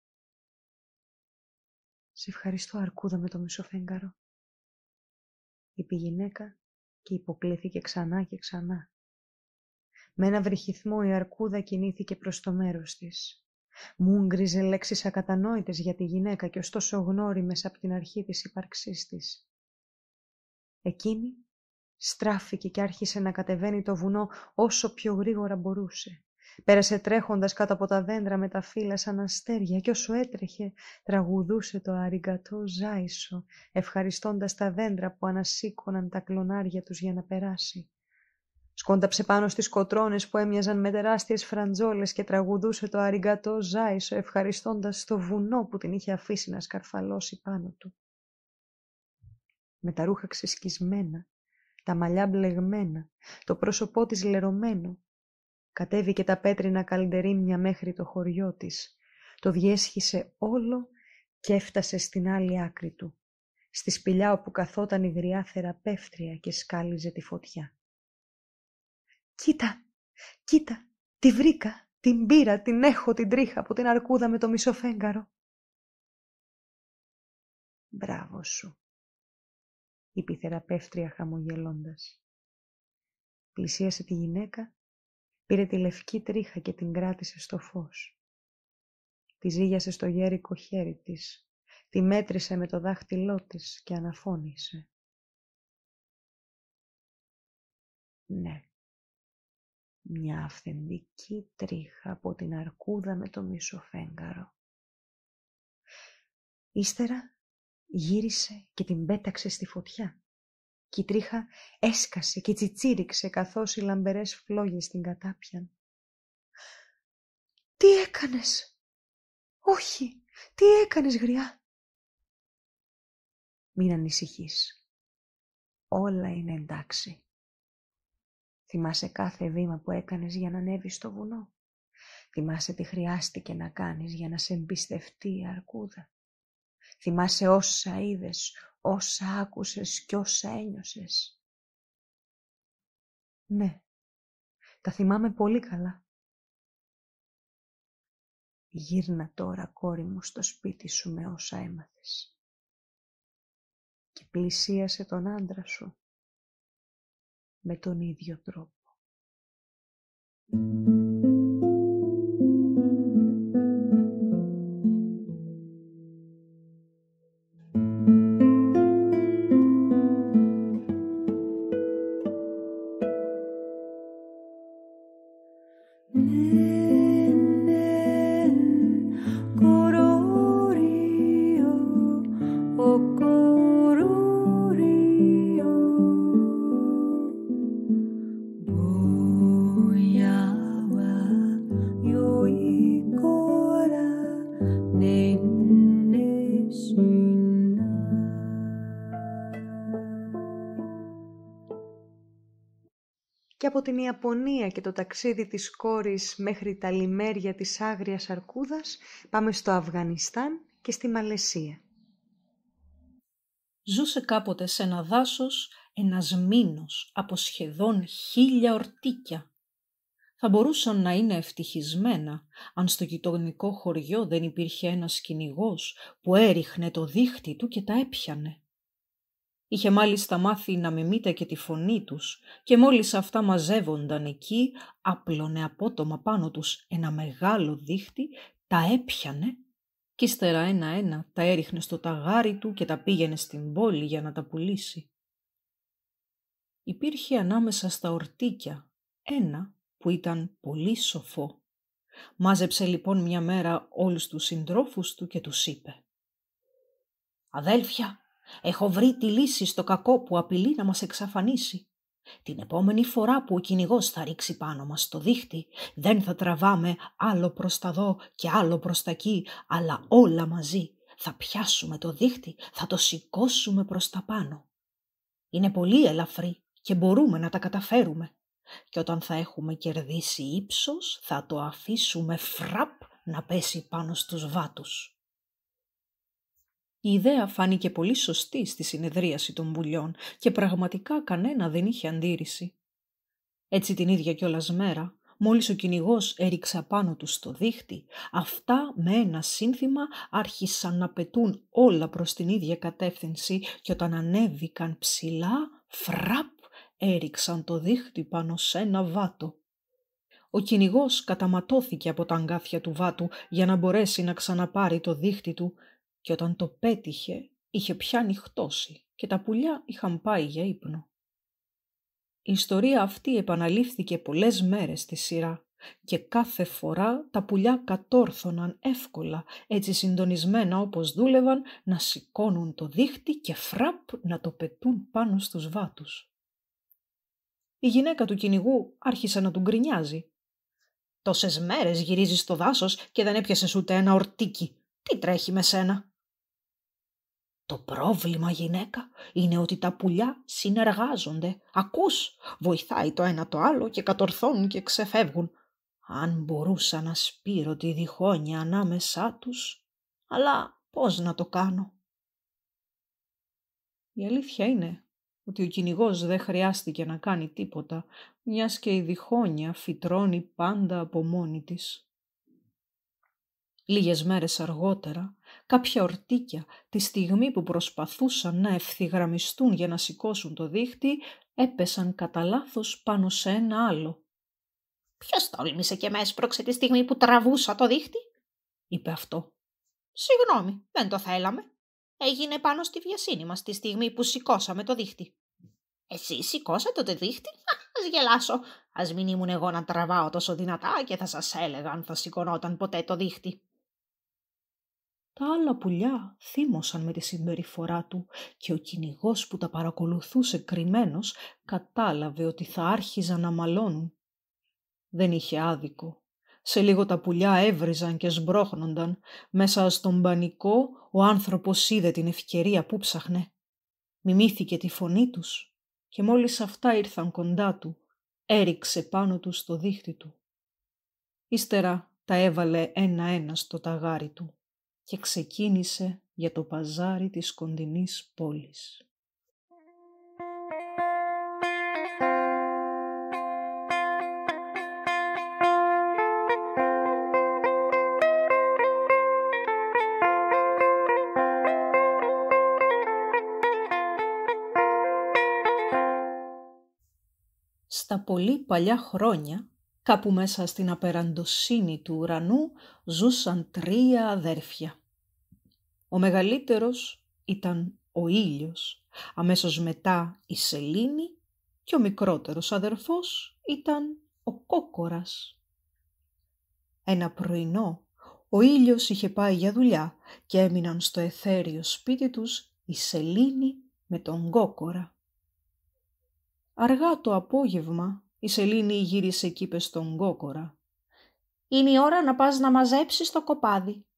Speaker 2: «Σε ευχαριστώ, αρκούδα με το μισοφέγγαρο», είπε η γυναίκα και υποκλήθηκε ξανά και ξανά. Με ένα βρυχυθμό η αρκούδα κινήθηκε προς το μέρος της. Μούγκριζε λέξεις ακατανόητες για τη γυναίκα και ωστόσο γνώριμες από την αρχή της ύπαρξής της. Εκείνη στράφηκε και άρχισε να κατεβαίνει το βουνό όσο πιο γρήγορα μπορούσε. Πέρασε τρέχοντας κάτω από τα δέντρα με τα φύλλα σαν αστέρια και όσο έτρεχε τραγουδούσε το αριγκατό ζάισο, ευχαριστώντας τα δέντρα που ανασήκωναν τα κλονάρια τους για να περάσει. Σκόνταψε πάνω στις κοτρώνες που έμοιαζαν με τεράστιες φραντζόλες και τραγουδούσε το αριγκατό ζάισο, ευχαριστώντας το βουνό που την είχε αφήσει να σκαρφαλώσει πάνω του. Με τα ρούχα ξεσκισμένα, τα μαλλιά μπλεγμένα, το πρόσωπό της λερωμένο, κατέβηκε τα πέτρινα καλντερίμια μέχρι το χωριό της, το διέσχισε όλο και έφτασε στην άλλη άκρη του, στη σπηλιά όπου καθόταν η γριά θεραπεύτρια και σκάλιζε τη φωτιά. «Κοίτα, κοίτα, τη βρήκα, την πήρα, την έχω την τρίχα από την αρκούδα με το μισοφέγγαρο». «Μπράβο σου», είπε η θεραπεύτρια χαμογελώντας. Πλησίασε τη γυναίκα, πήρε τη λευκή τρίχα και την κράτησε στο φως. Τη ζύγιασε στο γέρικο χέρι της, τη μέτρησε με το δάχτυλό της και αναφώνησε. «Ναι, μια αυθεντική τρίχα από την αρκούδα με το μισοφέγγαρο». Ύστερα γύρισε και την πέταξε στη φωτιά και η τρίχα έσκασε και τσιτσίριξε καθώς οι λαμπερές φλόγες την κατάπιαν. «Τι έκανες? Όχι, τι έκανες, γριά?» «Μην ανησυχείς. Όλα είναι εντάξει. Θυμάσαι κάθε βήμα που έκανες για να ανέβεις στο βουνό? Θυμάσαι τι χρειάστηκε να κάνεις για να σε εμπιστευτεί η αρκούδα? Θυμάσαι όσα είδες, όσα άκουσες κι όσα ένιωσες?» «Ναι, τα θυμάμαι πολύ καλά». «Γύρνα τώρα, κόρη μου, στο σπίτι σου με όσα έμαθες και πλησίασε τον άντρα σου με τον ίδιο τρόπο». Και από την Ιαπωνία και το ταξίδι της κόρης μέχρι τα λιμέρια της άγριας αρκούδας πάμε στο Αφγανιστάν και στη Μαλαισία.
Speaker 4: Ζούσε κάποτε σε ένα δάσος ένας μήνος από σχεδόν 1000 ορτίκια. Θα μπορούσαν να είναι ευτυχισμένα αν στο γειτονικό χωριό δεν υπήρχε ένας κυνηγός που έριχνε το δίχτυ του και τα έπιανε. Είχε μάλιστα μάθει να μιμείται και τη φωνή τους και μόλις αυτά μαζεύονταν εκεί, άπλωνε απότομα πάνω τους ένα μεγάλο δίχτυ, τα έπιανε κι ύστερα ένα-ένα τα έριχνε στο ταγάρι του και τα πήγαινε στην πόλη για να τα πουλήσει. Υπήρχε ανάμεσα στα ορτίκια ένα που ήταν πολύ σοφό. Μάζεψε λοιπόν μια μέρα όλους τους συντρόφους του και τους είπε: «Αδέλφια, έχω βρει τη λύση στο κακό που απειλεί να μας εξαφανίσει. Την επόμενη φορά που ο κυνηγός θα ρίξει πάνω μας το δίχτυ, δεν θα τραβάμε άλλο προς τα δω και άλλο προς τα εκεί, αλλά όλα μαζί. Θα πιάσουμε το δίχτυ, θα το σηκώσουμε προς τα πάνω. Είναι πολύ ελαφρύ και μπορούμε να τα καταφέρουμε. Και όταν θα έχουμε κερδίσει ύψος, θα το αφήσουμε φραπ να πέσει πάνω στους βάτους. Η ιδέα φάνηκε πολύ σωστή στη συνεδρίαση των πουλιών και πραγματικά κανένα δεν είχε αντίρρηση. Έτσι την ίδια κιόλας μέρα, μόλις ο κυνηγός έριξε απάνω του στο δίχτυ, αυτά με ένα σύνθημα άρχισαν να πετούν όλα προς την ίδια κατεύθυνση και όταν ανέβηκαν ψηλά, φραπ, έριξαν το δίχτυ πάνω σε ένα βάτο. Ο κυνηγός καταματώθηκε από τα αγκάθια του βάτου για να μπορέσει να ξαναπάρει το δίχτυ του και όταν το πέτυχε είχε πια νυχτώσει και τα πουλιά είχαν πάει για ύπνο. Η ιστορία αυτή επαναλήφθηκε πολλές μέρες στη σειρά και κάθε φορά τα πουλιά κατόρθωναν εύκολα, έτσι συντονισμένα όπως δούλευαν, να σηκώνουν το δίχτυ και φραπ να το πετούν πάνω στους βάτους. Η γυναίκα του κυνηγού άρχισε να του γκρινιάζει. «Τόσες μέρες γυρίζεις στο δάσος και δεν έπιασες ούτε ένα ορτίκι. Τι τρέχει με σένα?» «Το πρόβλημα, γυναίκα, είναι ότι τα πουλιά συνεργάζονται. Ακούς, βοηθάει το ένα το άλλο και κατορθώνουν και ξεφεύγουν. Αν μπορούσα να σπείρω τη διχόνια ανάμεσά τους, αλλά πώς να το κάνω?» Η αλήθεια είναι ότι ο κυνηγός δεν χρειάστηκε να κάνει τίποτα, μιας και η διχόνια φυτρώνει πάντα από μόνη της. Λίγες μέρες αργότερα, κάποια ορτίκια, τη στιγμή που προσπαθούσαν να ευθυγραμμιστούν για να σηκώσουν το δίχτυ, έπεσαν κατά λάθος πάνω σε ένα άλλο.
Speaker 5: «Ποιος τόλμησε και με έσπρωξε τη στιγμή που τραβούσα το δίχτυ?»
Speaker 4: είπε αυτό.
Speaker 5: «Συγγνώμη, δεν το θέλαμε. Έγινε πάνω στη βιασύνη μας τη στιγμή που σηκώσαμε το δίχτυ». «Εσύ σηκώσατε το δίχτυ? Ας γελάσω. Ας μην ήμουν εγώ να τραβάω τόσο δυνατά και θα σας έλεγα αν θα σηκωνόταν ποτέ το δίχτυ».
Speaker 4: Τα άλλα πουλιά θύμωσαν με τη συμπεριφορά του και ο κυνηγός που τα παρακολουθούσε κρυμμένος κατάλαβε ότι θα άρχιζαν να μαλώνουν. Δεν είχε άδικο. Σε λίγο τα πουλιά έβριζαν και σμπρώχνονταν. Μέσα στον πανικό ο άνθρωπος είδε την ευκαιρία που ψάχνε. Μιμήθηκε τη φωνή τους και μόλις αυτά ήρθαν κοντά του, έριξε πάνω τους το δίχτυ του. Ύστερα τα έβαλε ένα-ένα στο ταγάρι του και ξεκίνησε για το παζάρι της κοντινής πόλης. Στα πολύ παλιά χρόνια, κάπου μέσα στην απεραντοσύνη του ουρανού, ζούσαν 3 αδέρφια. Ο μεγαλύτερος ήταν ο ήλιος, αμέσως μετά η σελήνη και ο μικρότερος αδερφός ήταν ο κόκορας. Ένα πρωινό, ο ήλιος είχε πάει για δουλειά και έμειναν στο αιθέριο σπίτι τους η σελήνη με τον κόκορα. Αργά το απόγευμα, η σελήνη γύρισε και είπε στον κόκορα:
Speaker 5: «Είναι η ώρα να πας να μαζέψεις το κοπάδι».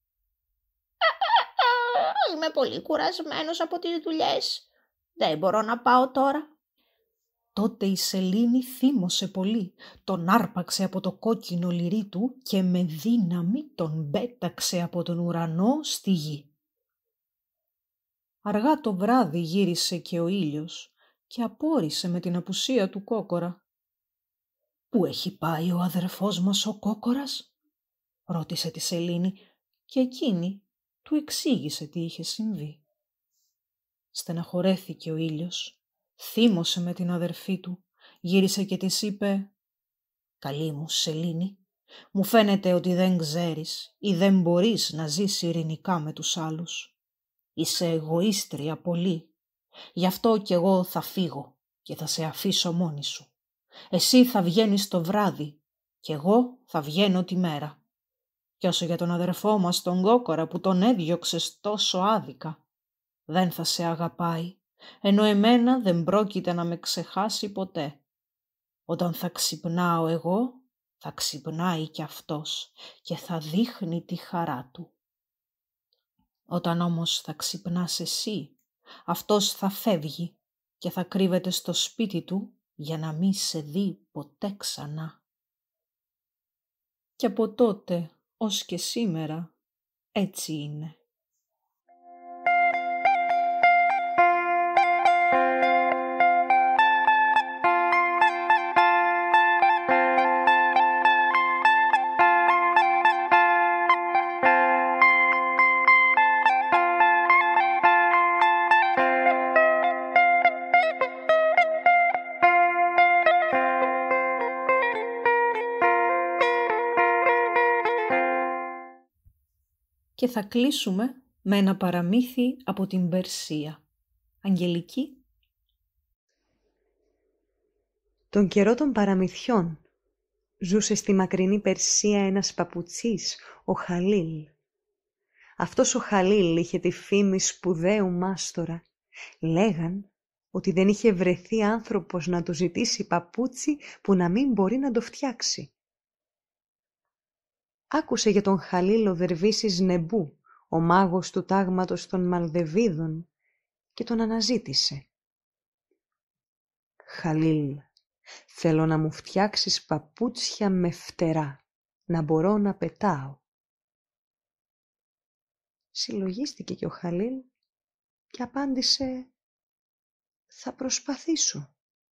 Speaker 5: «Είμαι πολύ κουρασμένος από τις δουλειές. Δεν μπορώ να πάω τώρα».
Speaker 4: Τότε η σελήνη θύμωσε πολύ, τον άρπαξε από το κόκκινο λυρί του και με δύναμη τον πέταξε από τον ουρανό στη γη. Αργά το βράδυ γύρισε και ο ήλιος και απόρρισε με την απουσία του κόκορα. «Πού έχει πάει ο αδερφός μας ο κόκορας?» ρώτησε τη σελήνη και εκείνη του εξήγησε τι είχε συμβεί. Στεναχωρέθηκε ο ήλιος, θύμωσε με την αδερφή του, γύρισε και της είπε: «Καλή μου σελήνη, μου φαίνεται ότι δεν ξέρεις ή δεν μπορείς να ζεις ειρηνικά με τους άλλους. Είσαι εγωίστρια πολύ. Γι' αυτό κι εγώ θα φύγω και θα σε αφήσω μόνη σου. Εσύ θα βγαίνεις το βράδυ κι εγώ θα βγαίνω τη μέρα. Κι όσο για τον αδερφό μας τον κόκορα που τον έδιωξες τόσο άδικα, δεν θα σε αγαπάει, ενώ εμένα δεν πρόκειται να με ξεχάσει ποτέ. Όταν θα ξυπνάω εγώ, θα ξυπνάει κι αυτός και θα δείχνει τη χαρά του. Όταν όμως θα ξυπνάς εσύ, αυτός θα φεύγει και θα κρύβεται στο σπίτι του για να μη σε δει ποτέ ξανά». Και από τότε ως και σήμερα έτσι είναι. Και θα κλείσουμε με ένα παραμύθι από την Περσία. Αγγελική.
Speaker 2: Τον καιρό των παραμυθιών ζούσε στη μακρινή Περσία ένας παπουτσής, ο Χαλίλ. Αυτός ο Χαλίλ είχε τη φήμη σπουδαίου μάστορα. Λέγαν ότι δεν είχε βρεθεί άνθρωπος να του ζητήσει παπούτσι που να μην μπορεί να το φτιάξει. Άκουσε για τον Χαλίλ ο Δερβίσης Νεμπού, ο μάγος του τάγματος των Μαλδεβίδων, και τον αναζήτησε. «Χαλίλ, θέλω να μου φτιάξεις παπούτσια με φτερά, να μπορώ να πετάω». Συλλογίστηκε και ο Χαλίλ και απάντησε «Θα προσπαθήσω».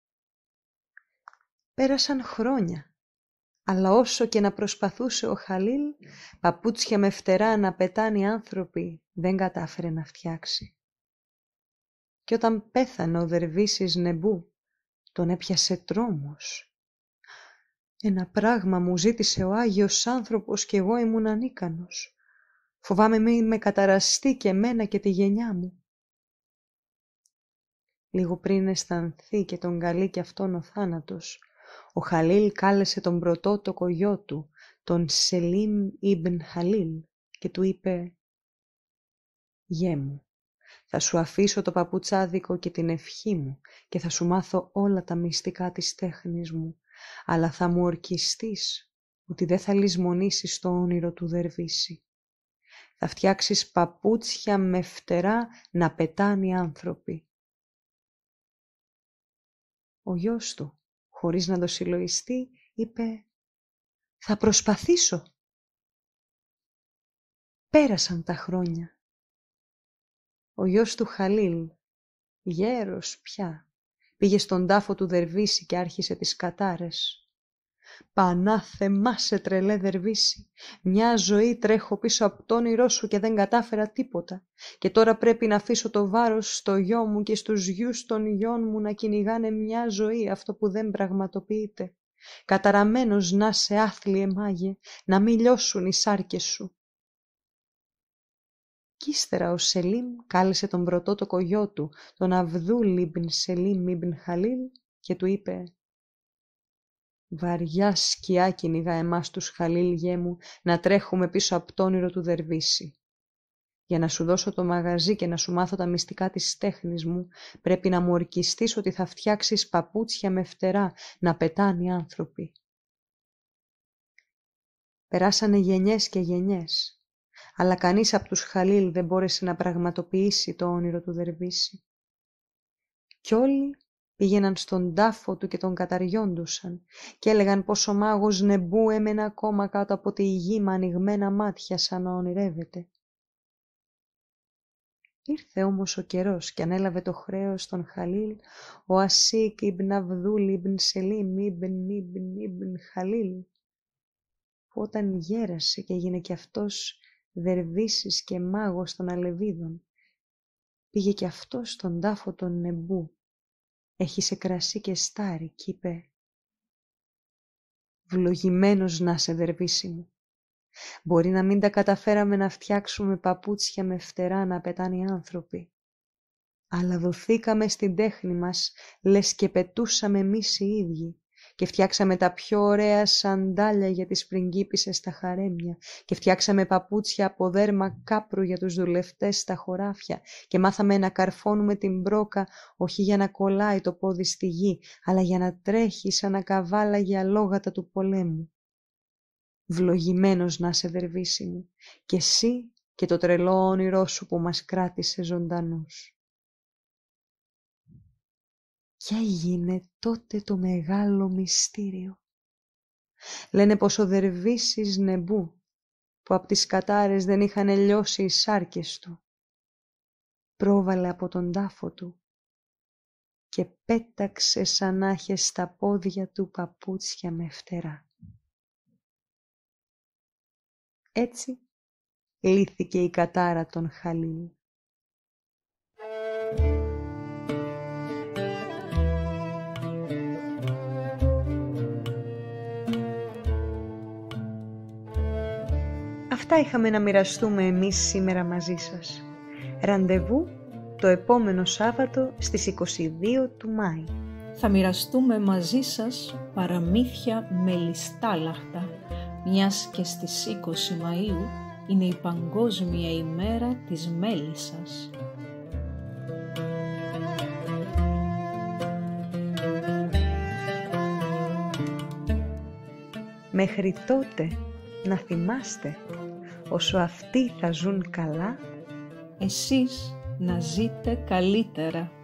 Speaker 2: Πέρασαν χρόνια, αλλά όσο και να προσπαθούσε ο Χαλίλ, παπούτσια με φτερά να πετάνε οι άνθρωποι δεν κατάφερε να φτιάξει. Και όταν πέθανε ο Δερβίσης Νεμπού, τον έπιασε τρόμος. «Ένα πράγμα μου ζήτησε ο Άγιος άνθρωπος και εγώ ήμουν ανίκανος. Φοβάμαι μην με καταραστεί και εμένα και τη γενιά μου». Λίγο πριν αισθανθεί και τον καλεί και αυτόν ο θάνατος, ο Χαλίλ κάλεσε τον πρωτότοκο γιο του, τον Σελίμ Ιμπν Χαλίλ, και του είπε «Γιέ μου, θα σου αφήσω το παπουτσάδικο και την ευχή μου και θα σου μάθω όλα τα μυστικά της τέχνης μου, αλλά θα μου ορκιστείς ότι δεν θα λησμονήσεις το όνειρο του Δερβίση. Θα φτιάξεις παπούτσια με φτερά να πετάνε οι άνθρωποι». Ο γιος του, χωρίς να το συλλογιστεί, είπε «Θα προσπαθήσω». Πέρασαν τα χρόνια. Ο γιος του Χαλίλ, γέρος πια, πήγε στον τάφο του Δερβίση και άρχισε τις κατάρες. «Πανάθεμά σε τρελέ Δερβίση, μια ζωή τρέχω πίσω από το όνειρό σου και δεν κατάφερα τίποτα. Και τώρα πρέπει να αφήσω το βάρος στο γιο μου και στους γιους των γιών μου να κυνηγάνε μια ζωή αυτό που δεν πραγματοποιείται. Καταραμένος να σε άθλιε μάγε, να μην λιώσουν οι σάρκες σου». Κι ύστερα ο Σελίμ κάλεσε τον πρωτότοκο γιο του, τον Αβδούλ Ιμπν Σελίμ Ιμπν Χαλίλ, και του είπε «Βαριά σκιά κυνηγά εμάς τους Χαλίλ, γέ μου, να τρέχουμε πίσω από το όνειρο του Δερβίση. Για να σου δώσω το μαγαζί και να σου μάθω τα μυστικά της τέχνης μου, πρέπει να μου ορκιστείς ότι θα φτιάξεις παπούτσια με φτερά να πετάνε οι άνθρωποι». Περάσανε γενιές και γενιές, αλλά κανείς από τους Χαλίλ δεν μπόρεσε να πραγματοποιήσει το όνειρο του Δερβίση. Κι όλοι πήγαιναν στον τάφο του και τον καταριόντουσαν και έλεγαν πως ο μάγος Νεμπού έμενε ακόμα κάτω από τη γη με ανοιγμένα μάτια σαν να ονειρεύεται. Ήρθε όμως ο καιρός και ανέλαβε το χρέος των Χαλίλ ο Ασίκ Ιμπν Αβδούλ Ιμπν Σελίμ Ιμπν Χαλίλ, που όταν γέρασε και έγινε και αυτός Δερβίσης και μάγος των Αλεβίδων, πήγε και αυτός στον τάφο των Νεμπού. Έχισε κρασί και στάρι κι είπε «Βλογημένος να σε Δερβίση μου. Μπορεί να μην τα καταφέραμε να φτιάξουμε παπούτσια με φτερά να πετάνε οι άνθρωποι, αλλά δοθήκαμε στην τέχνη μας λες και πετούσαμε εμείς οι ίδιοι και φτιάξαμε τα πιο ωραία σαντάλια για τις πριγκίπισσες στα χαρέμια και φτιάξαμε παπούτσια από δέρμα κάπρου για τους δουλευτές στα χωράφια και μάθαμε να καρφώνουμε την μπρόκα όχι για να κολλάει το πόδι στη γη, αλλά για να τρέχει σαν να καβάλαγε αλόγατα του πολέμου. Βλογημένος να σε Δερβίση μου, και εσύ και το τρελό όνειρό σου που μας κράτησε ζωντανούς». Κι έγινε τότε το μεγάλο μυστήριο. Λένε πως ο Δερβίσης Νεμπού που απ' τις κατάρες δεν είχαν λιώσει οι σάρκες του. Πρόβαλε από τον τάφο του και πέταξε σαν να είχε στα πόδια του παπούτσια με φτερά. Έτσι λύθηκε η κατάρα των Χαλίλ. Αυτά είχαμε να μοιραστούμε εμείς σήμερα μαζί σας. Ραντεβού το επόμενο Σάββατο στις 22 του Μάη.
Speaker 4: Θα μοιραστούμε μαζί σας παραμύθια μελιστάλαχτα, μιας και στις 20 Μαΐου είναι η Παγκόσμια ημέρα της Μέλισσας.
Speaker 2: Μέχρι τότε να θυμάστε, όσο αυτοί θα ζουν καλά,
Speaker 4: εσείς να ζείτε καλύτερα.